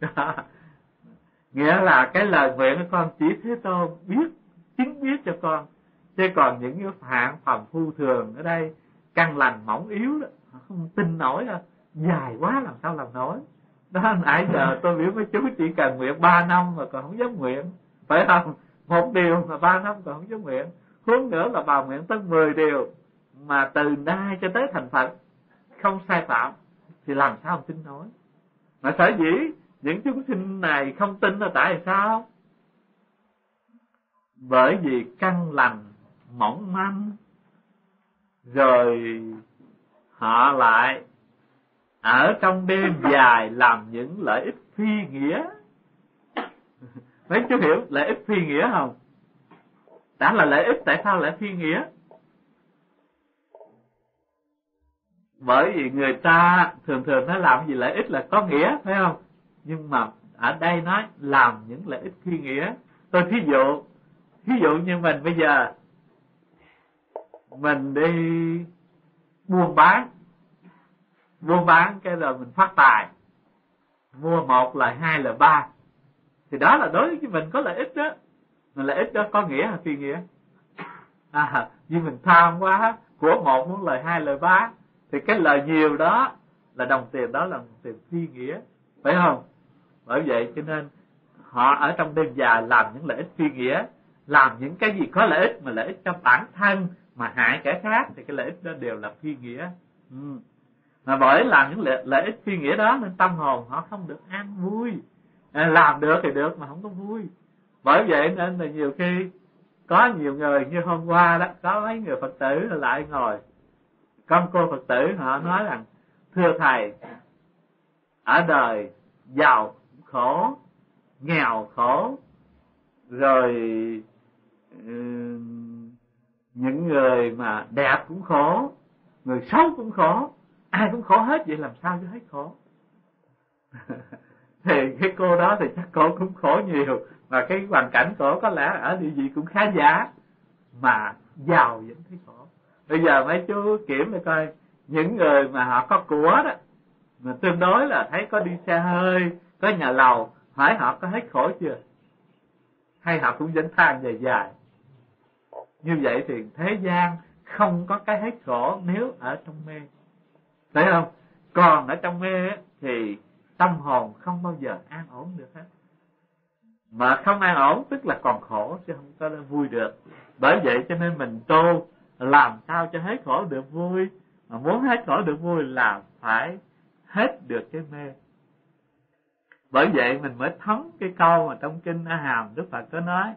Nghĩa là cái lời nguyện của con chỉ Thế Tôn biết, chứng biết cho con. Chứ còn những cái hạng phàm phu thường ở đây căn lành mỏng yếu đó, họ không tin nổi đâu. dài quá làm sao làm nổi. Đó, nãy giờ tôi biểu mấy chú chỉ cần nguyện ba năm mà còn không dám nguyện, phải không? Một điều mà ba năm còn không dám nguyện, huống nữa là bà nguyện tới mười điều mà từ nay cho tới thành Phật không sai phạm, thì làm sao mà tin nổi. Mà sở dĩ những chúng sinh này không tin là tại sao? Bởi vì căn lành mỏng manh, rồi họ lại ở trong đêm dài làm những lợi ích phi nghĩa. Mấy chú hiểu lợi ích phi nghĩa không? Đã là lợi ích, tại sao lại phi nghĩa? Bởi vì người ta thường thường nói làm gì lợi ích là có nghĩa, phải không? Nhưng mà ở đây nói làm những lợi ích phi nghĩa. Tôi thí dụ, ví dụ như mình bây giờ mình đi buôn bán, buôn bán cái rồi mình phát tài, mua một lời hai lời ba, thì đó là đối với mình có lợi ích đó. Mà lợi ích đó có nghĩa hay phi nghĩa? À, vì mình tham quá, của một muốn lời hai lời ba, thì cái lời nhiều đó là đồng tiền, đó là đồng tiền phi nghĩa, phải không? Bởi vậy cho nên họ ở trong đêm dài làm những lợi ích phi nghĩa, làm những cái gì có lợi ích mà lợi ích cho bản thân mà hại kẻ khác, thì cái lợi ích đó đều là phi nghĩa. Ừ. Mà bởi làm những lợi, lợi ích phi nghĩa đó nên tâm hồn họ không được an vui. À, làm được thì được mà không có vui. Bởi vậy nên là nhiều khi có nhiều người như hôm qua đó, có mấy người Phật tử lại ngồi, con cô Phật tử họ nói rằng: thưa thầy, ở đời giàu cũng khổ, nghèo khổ, rồi ừ, những người mà đẹp cũng khổ, người xấu cũng khổ, ai cũng khổ hết, vậy làm sao cho hết khổ? Thì cái cô đó thì chắc cô cũng khổ nhiều, và cái hoàn cảnh cổ có lẽ ở địa vị cũng khá giả, mà giàu vẫn thấy khổ. Bây giờ mấy chú kiểm lại coi, những người mà họ có của đó, mà tương đối là thấy có đi xe hơi, có nhà lầu, hỏi họ có hết khổ chưa? Hay họ cũng vẫn than dài dài? Như vậy thì thế gian không có cái hết khổ nếu ở trong mê, thấy không? Còn ở trong mê thì tâm hồn không bao giờ an ổn được hết. Mà không an ổn tức là còn khổ, chứ không có vui được. Bởi vậy cho nên mình tu làm sao cho hết khổ được vui. Mà muốn hết khổ được vui là phải hết được cái mê. Bởi vậy mình mới thấm cái câu mà trong kinh A Hàm Đức Phật có nói: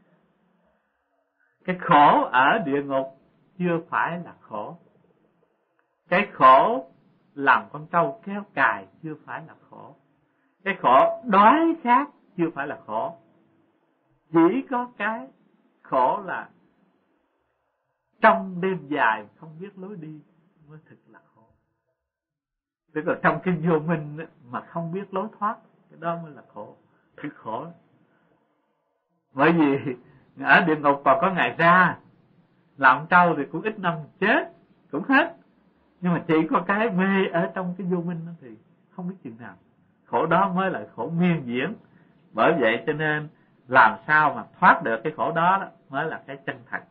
cái khổ ở địa ngục chưa phải là khổ, cái khổ làm con trâu kéo cài chưa phải là khổ, cái khổ đói khát chưa phải là khổ. Chỉ có cái khổ là trong đêm dài không biết lối đi mới thực là khổ. Tức là trong cái vô minh mà không biết lối thoát, cái đó mới là khổ, thực khổ. Bởi vì ở địa ngục còn có ngày ra, làm trâu thì cũng ít năm chết, cũng hết. Nhưng mà chỉ có cái mê ở trong cái vô minh đó thì không biết chừng nào. Khổ đó mới là khổ miên diễn. Bởi vậy cho nên làm sao mà thoát được cái khổ đó, đó mới là cái chân thật.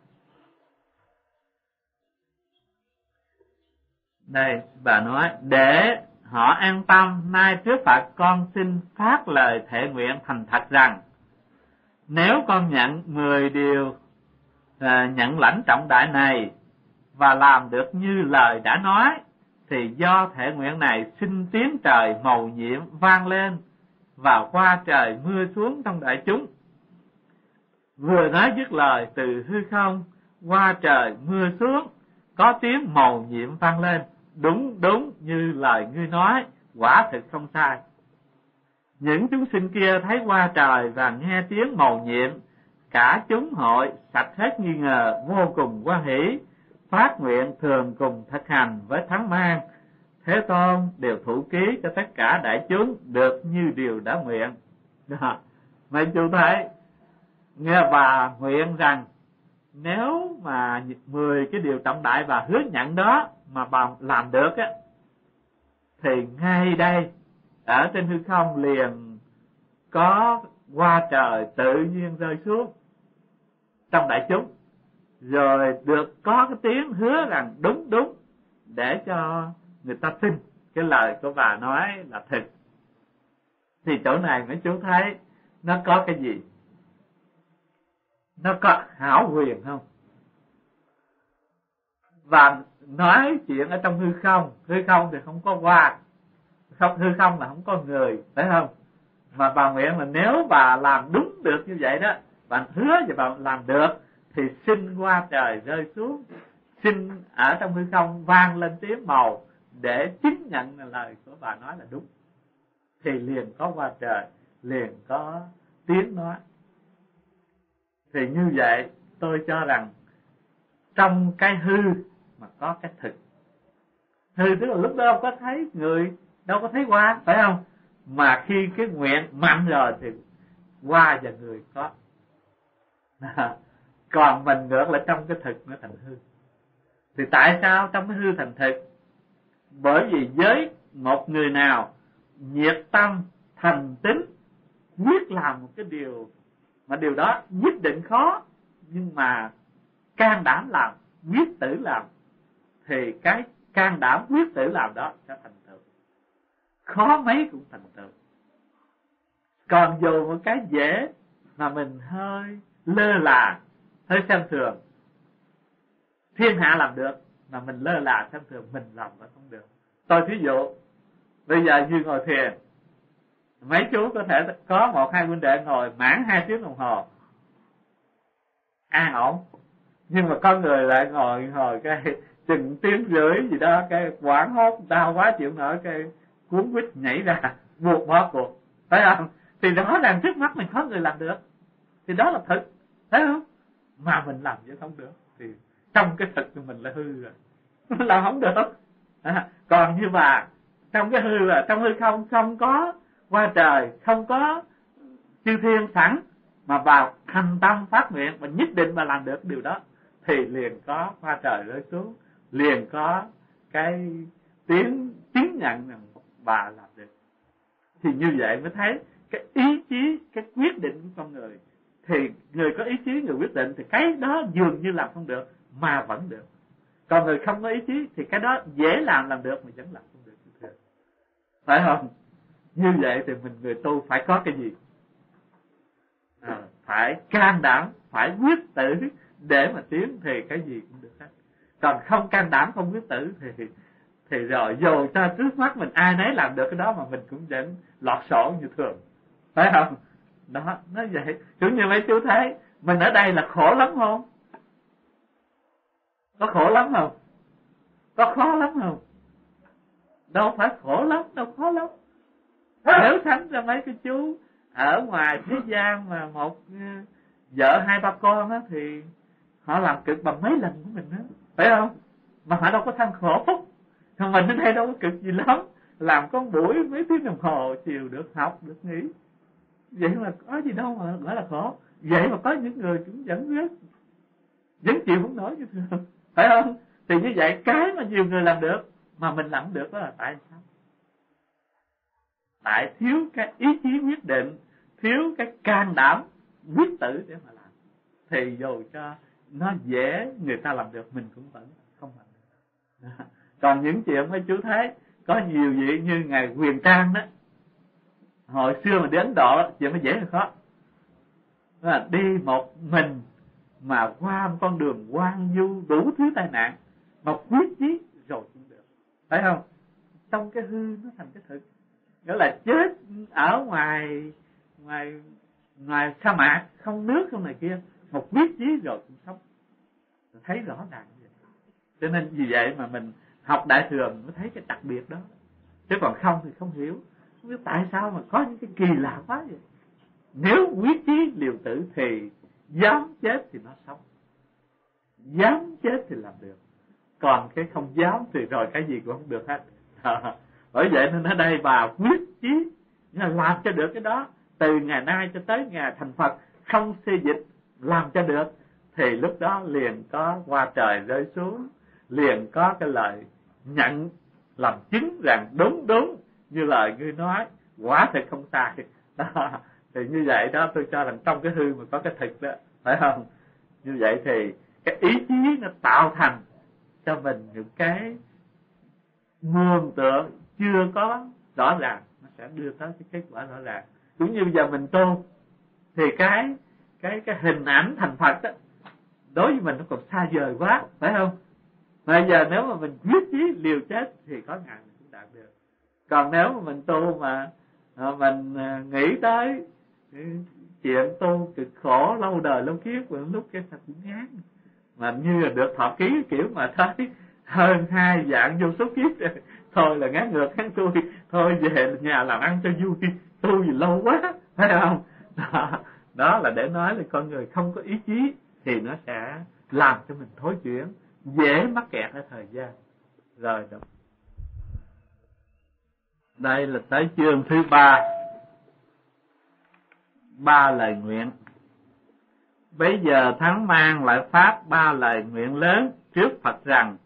Đây bà nói: để họ an tâm, nay trước Phật con xin phát lời thệ nguyện thành thật rằng, nếu con nhận mười điều à, nhận lãnh trọng đại này và làm được như lời đã nói, thì do thệ nguyện này xin tiếng trời mầu nhiệm vang lên và qua trời mưa xuống trong đại chúng. Vừa nói dứt lời, từ hư không qua trời mưa xuống, có tiếng mầu nhiệm vang lên, đúng đúng như lời ngươi nói, quả thực không sai. Những chúng sinh kia thấy qua trời và nghe tiếng mầu nhiệm, cả chúng hội sạch hết nghi ngờ, vô cùng hoan hỷ, phát nguyện thường cùng thực hành với thắng mang. Thế Tôn đều thủ ký cho tất cả đại chúng được như điều đã nguyện. Đó. Mấy chú thấy, nghe bà nguyện rằng nếu mà mười cái điều trọng đại và hứa nhận đó mà bà làm được á, thì ngay đây ở trên hư không liền có qua trời tự nhiên rơi xuống trong đại chúng, rồi được có cái tiếng hứa rằng đúng đúng, để cho người ta tin. cái lời của bà nói là thực. Thì chỗ này mấy chú thấy nó có cái gì? Nó có hảo huyền không? Và nói chuyện ở trong hư không, hư không thì không có qua, không, hư không là không có người, phải không? Mà bà nguyện là nếu bà làm đúng được như vậy đó, bà hứa và bà làm được, thì xin qua trời rơi xuống, xin ở trong hư không vang lên tiếng màu để chứng nhận là lời của bà nói là đúng. Thì liền có qua trời, liền có tiếng nói. Thì như vậy tôi cho rằng trong cái hư mà có cái thực. Hư tức là lúc đó đâu có thấy người, đâu có thấy qua, phải không? Mà khi cái nguyện mạnh rồi thì qua và người có. Còn mình ngược lại trong cái thực nó thành hư. Thì tại sao trong cái hư thành thực? Bởi vì với một người nào nhiệt tâm, thành tín, quyết làm một cái điều mà điều đó nhất định khó, nhưng mà can đảm làm, quyết tử làm, thì cái can đảm quyết tử làm đó sẽ thành tựu. Khó mấy cũng thành tựu. Còn dù một cái dễ mà mình hơi lơ là, hơi xem thường, thiên hạ làm được mà mình lơ là xem thường, mình làm vẫn không được. Tôi thí dụ bây giờ như ngồi thiền, mấy chú có thể có một hai huynh đệ ngồi mãn hai tiếng đồng hồ an ổn, nhưng mà có người lại ngồi ngồi cái chừng tiếng rưỡi gì đó, cái quảng hốt đau quá chịu nổi, cái cuốn quýt nhảy ra buộc bỏ cuộc, phải không? Thì đó là trước mắt mình có người làm được, thì đó là thực, thấy không? Mà mình làm vậy không được, thì trong cái thực thì mình là hư rồi, mình làm không được. À, còn như bà trong cái hư là trong hư không, không có qua trời, không có chư thiên sẵn, mà bà thành tâm phát nguyện và nhất định bà làm được điều đó, thì liền có qua trời rơi xuống, liền có cái tiếng chứng nhận rằng bà làm được. Thì như vậy mới thấy cái ý chí, cái quyết định của con người. Thì người có ý chí, người quyết định, thì cái đó dường như làm không được mà vẫn được. Còn người không có ý chí thì cái đó dễ làm làm được mà vẫn làm không được, phải không? Như vậy thì mình người tu phải có cái gì? À, phải can đảm, phải quyết tử để mà tiến, thì cái gì cũng được hết. Còn không can đảm, không quyết tử thì thì rồi dù cho trước mắt mình ai nấy làm được cái đó mà mình cũng vẫn lọt sổ như thường, phải không? Đó, nó vậy. Cũng như mấy chú thấy mình ở đây là khổ lắm không? Có khổ lắm không? Có khó lắm không? Đâu phải khổ lắm, đâu khó lắm. Nếu sánh ra mấy cái chú ở ngoài thế gian mà một vợ hai ba con á, thì họ làm cực bằng mấy lần của mình á, phải không? Mà họ đâu có than khổ. Còn mình đến đây đâu có cực gì lắm, làm con buổi mấy tiếng đồng hồ, chiều được học, được nghỉ. Vậy mà có gì đâu mà gọi là khổ. Vậy mà có những người cũng vẫn rất, vẫn chịu không nổi như thường, phải không? Thì như vậy cái mà nhiều người làm được mà mình làm được đó là tại sao? Tại thiếu cái ý chí quyết định, thiếu cái can đảm quyết tử để mà làm. Thì dù cho nó dễ người ta làm được, mình cũng vẫn không làm được. Còn những chuyện mấy chú thấy có nhiều vị như ngài Huyền Trang đó, hồi xưa mà đến Ấn Độ chuyện nó dễ hay khó? Là đi một mình mà qua một con đường hoang vu đủ thứ tai nạn mà quyết chí rồi cũng được, phải không? Trong cái hư nó thành cái thực, nghĩa là chết ở ngoài ngoài ngoài sa mạc không nước không này kia, một quyết chí rồi cũng sống, thấy rõ ràng như vậy. Cho nên vì vậy mà mình học Đại Thừa mới thấy cái đặc biệt đó, chứ còn không thì không hiểu, không biết tại sao mà có những cái kỳ lạ quá vậy. Nếu quyết chí liều tử thì dám chết thì nó sống, dám chết thì làm được. Còn cái không dám thì rồi cái gì cũng không được hết. Bởi vậy nên ở đây bà quyết chí làm cho được cái đó, từ ngày nay cho tới ngày thành Phật, không xê dịch, làm cho được, thì lúc đó liền có qua trời rơi xuống, liền có cái lời nhận làm chứng rằng đúng đúng như lời ngươi nói, quả thực không sai đó. Thì như vậy đó, tôi cho rằng trong cái hư mà có cái thực đó, phải không? Như vậy thì cái ý chí nó tạo thành cho mình những cái mường tượng chưa có rõ ràng, nó sẽ đưa tới cái kết quả rõ ràng. Cũng như bây giờ mình tu thì cái cái cái hình ảnh thành Phật đó, đối với mình nó còn xa vời quá, phải không? Bây giờ nếu mà mình quyết chí liều chết thì có ngày mình cũng đạt được. Còn nếu mà mình tu mà mình nghĩ tới chuyện tu cực khổ lâu đời lâu kiếp, và lúc cái thật cũng ngán, mà như là được thọ ký kiểu mà thấy hơn hai dạng vô số kiếp rồi, thôi là ngán ngược ngán tôi, thôi về nhà làm ăn cho vui, tu gì lâu quá, phải không? Đó, đó là để nói là con người không có ý chí thì nó sẽ làm cho mình thối chuyển, dễ mắc kẹt ở thời gian. Rồi đó. Đây là tới chương thứ ba, ba lời nguyện. Bây giờ Thắng Mang lại phát ba lời nguyện lớn trước Phật rằng: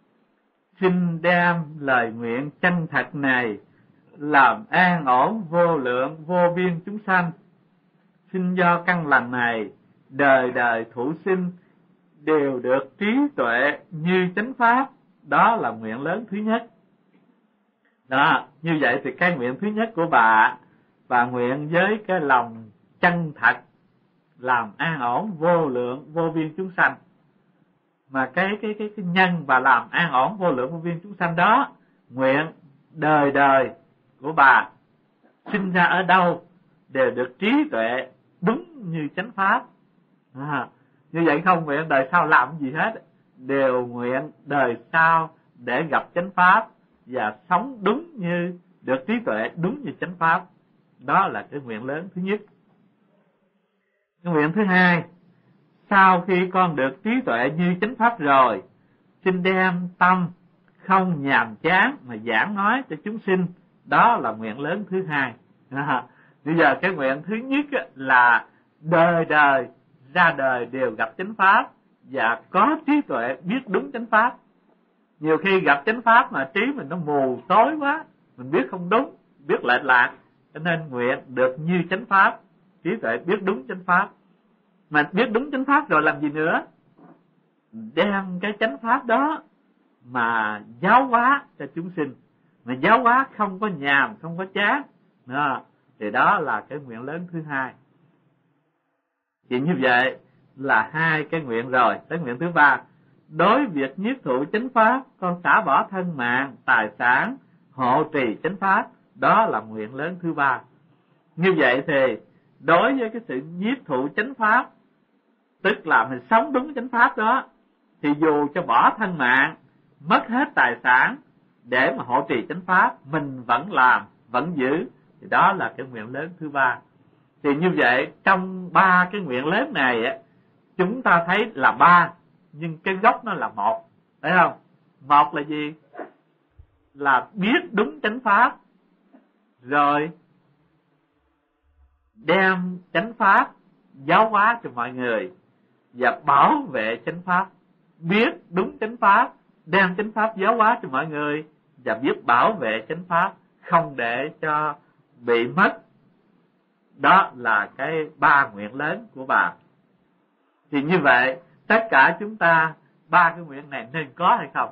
xin đem lời nguyện chân thật này làm an ổn vô lượng vô biên chúng sanh. Xin do căn lành này đời đời thụ sinh đều được trí tuệ như chánh pháp. Đó là nguyện lớn thứ nhất. Đó, như vậy thì cái nguyện thứ nhất của bà, bà nguyện với cái lòng chân thật làm an ổn vô lượng vô biên chúng sanh. Mà cái cái cái cái nhân bà làm an ổn vô lượng vô biên chúng sanh đó, nguyện đời đời của bà sinh ra ở đâu đều được trí tuệ đúng như chánh pháp. À, như vậy không nguyện đời sau làm gì hết, đều nguyện đời sau để gặp chánh pháp và sống đúng như được trí tuệ đúng như chánh pháp. Đó là cái nguyện lớn thứ nhất. Cái nguyện thứ hai, sau khi con được trí tuệ như chánh pháp rồi, xin đem tâm không nhàm chán mà giảng nói cho chúng sinh. Đó là nguyện lớn thứ hai. À, bây giờ cái nguyện thứ nhất là đời đời ra đời đều gặp chánh pháp và có trí tuệ biết đúng chánh pháp. Nhiều khi gặp chánh pháp mà trí mình nó mù tối quá, mình biết không đúng, biết lệch lạc, cho nên nguyện được như chánh pháp, trí tuệ biết đúng chánh pháp. Mà biết đúng chánh pháp rồi làm gì nữa? Đem cái chánh pháp đó mà giáo hóa cho chúng sinh. Mà giáo hóa không có nhàm, không có chán. Đó, thì đó là cái nguyện lớn thứ hai. Thì như vậy là hai cái nguyện rồi. Tới nguyện thứ ba, đối việc nhiếp thụ chánh pháp, con xả bỏ thân mạng, tài sản, hộ trì chánh pháp. Đó là nguyện lớn thứ ba. Như vậy thì đối với cái sự nhiếp thụ chánh pháp, tức là mình sống đúng chánh pháp đó, thì dù cho bỏ thân mạng, mất hết tài sản để mà hộ trì chánh pháp, mình vẫn làm, vẫn giữ. Thì đó là cái nguyện lớn thứ ba. Thì như vậy trong ba cái nguyện lớn này chúng ta thấy là ba, nhưng cái gốc nó là một, phải không? Một là gì? Là biết đúng chánh pháp, rồi đem chánh pháp giáo hóa cho mọi người và bảo vệ chánh pháp. Biết đúng chánh pháp, đem chánh pháp giáo hóa cho mọi người và biết bảo vệ chánh pháp, không để cho bị mất. Đó là cái ba nguyện lớn của bà. Thì như vậy tất cả chúng ta ba cái nguyện này nên có hay không?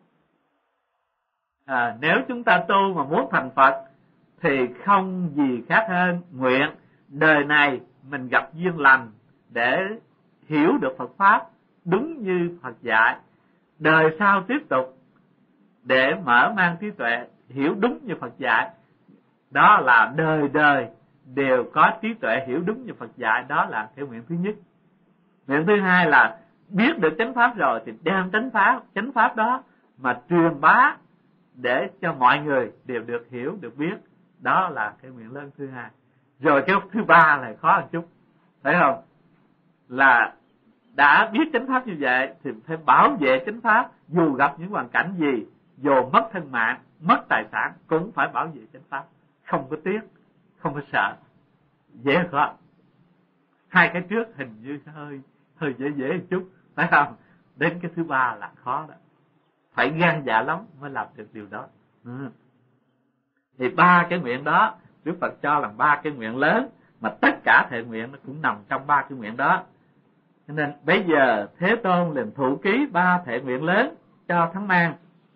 À, nếu chúng ta tu mà muốn thành Phật thì không gì khác hơn nguyện đời này mình gặp duyên lành để hiểu được Phật pháp đúng như Phật dạy, đời sau tiếp tục để mở mang trí tuệ hiểu đúng như Phật dạy. Đó là đời đời đều có trí tuệ hiểu đúng như Phật dạy. Đó là cái nguyện thứ nhất. Nguyện thứ hai là biết được chánh pháp rồi thì đem chánh pháp, chánh pháp đó mà truyền bá để cho mọi người đều được hiểu, được biết. Đó là cái nguyện lớn thứ hai. Rồi cái thứ ba là khó một chút, phải không? Là đã biết chánh pháp như vậy thì phải bảo vệ chánh pháp, dù gặp những hoàn cảnh gì, dù mất thân mạng, mất tài sản cũng phải bảo vệ chánh pháp, không có tiếc, không có sợ. Dễ khó. Hai cái trước hình như hơi hơi dễ dễ một chút, phải không? Đến cái thứ ba là khó đó, phải gan dạ lắm mới làm được điều đó. Ừ. Thì ba cái nguyện đó Đức Phật cho là ba cái nguyện lớn, mà tất cả thệ nguyện nó cũng nằm trong ba cái nguyện đó. Cho nên bây giờ Thế Tôn liền thụ ký ba thệ nguyện lớn cho Thắng Mang.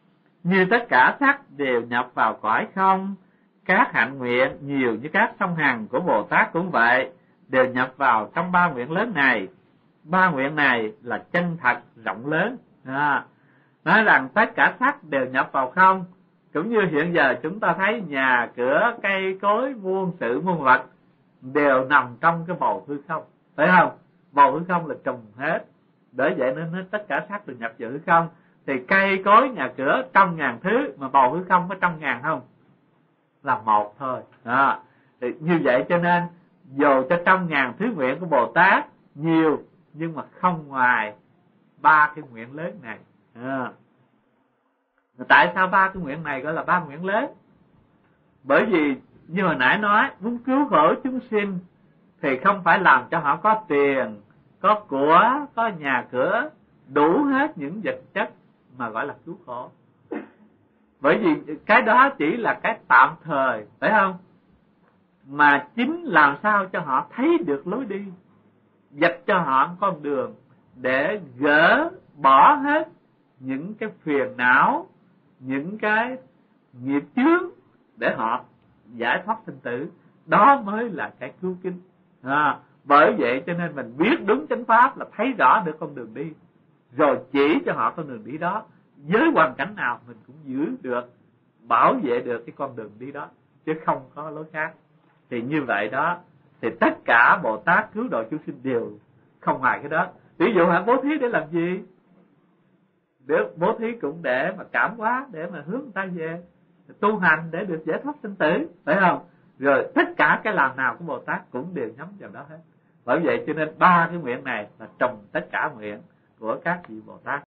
như tất cả sắc đều nhập vào cõi không. Các hạnh nguyện nhiều như các sông hằng của Bồ Tát cũng vậy, đều nhập vào trong ba nguyện lớn này. Ba nguyện này là chân thật rộng lớn. À, nói rằng tất cả sắc đều nhập vào không, cũng như hiện giờ chúng ta thấy nhà cửa cây cối muôn sự muôn vật đều nằm trong cái bầu hư không, phải không? Bầu hư không là trùng hết, bởi vậy nên nói tất cả sắc đều nhập vào hư không. Thì cây cối nhà cửa trăm ngàn thứ, mà bầu hư không có trăm ngàn không? Là một thôi. À, thì như vậy cho nên dù cho trăm ngàn thứ nguyện của Bồ Tát nhiều, nhưng mà không ngoài ba cái nguyện lớn này. À, tại sao ba cái nguyện này gọi là ba nguyện lớn? Bởi vì như hồi nãy nói, muốn cứu khổ chúng sinh thì không phải làm cho họ có tiền, có của, có nhà cửa, đủ hết những vật chất mà gọi là cứu khổ. Bởi vì cái đó chỉ là cái tạm thời, phải không? Mà chính làm sao cho họ thấy được lối đi, dạch cho họ con đường để gỡ bỏ hết những cái phiền não, những cái nghiệp chướng để họ giải thoát sinh tử. Đó mới là cái cứu kinh. À, bởi vậy cho nên mình biết đúng chánh pháp là thấy rõ được con đường đi, rồi chỉ cho họ con đường đi đó. Với hoàn cảnh nào mình cũng giữ được, bảo vệ được cái con đường đi đó, chứ không có lối khác. Thì như vậy đó, thì tất cả Bồ Tát cứu độ chúng sinh đều không ngoài cái đó. Ví dụ hả, bố thí để làm gì? Để bố thí cũng để mà cảm hóa, để mà hướng người ta về tu hành để được giải thoát sinh tử, phải không? Rồi tất cả cái làm nào của Bồ Tát cũng đều nhắm vào đó hết. Bởi vậy cho nên ba cái nguyện này là trồng tất cả nguyện của các vị Bồ Tát.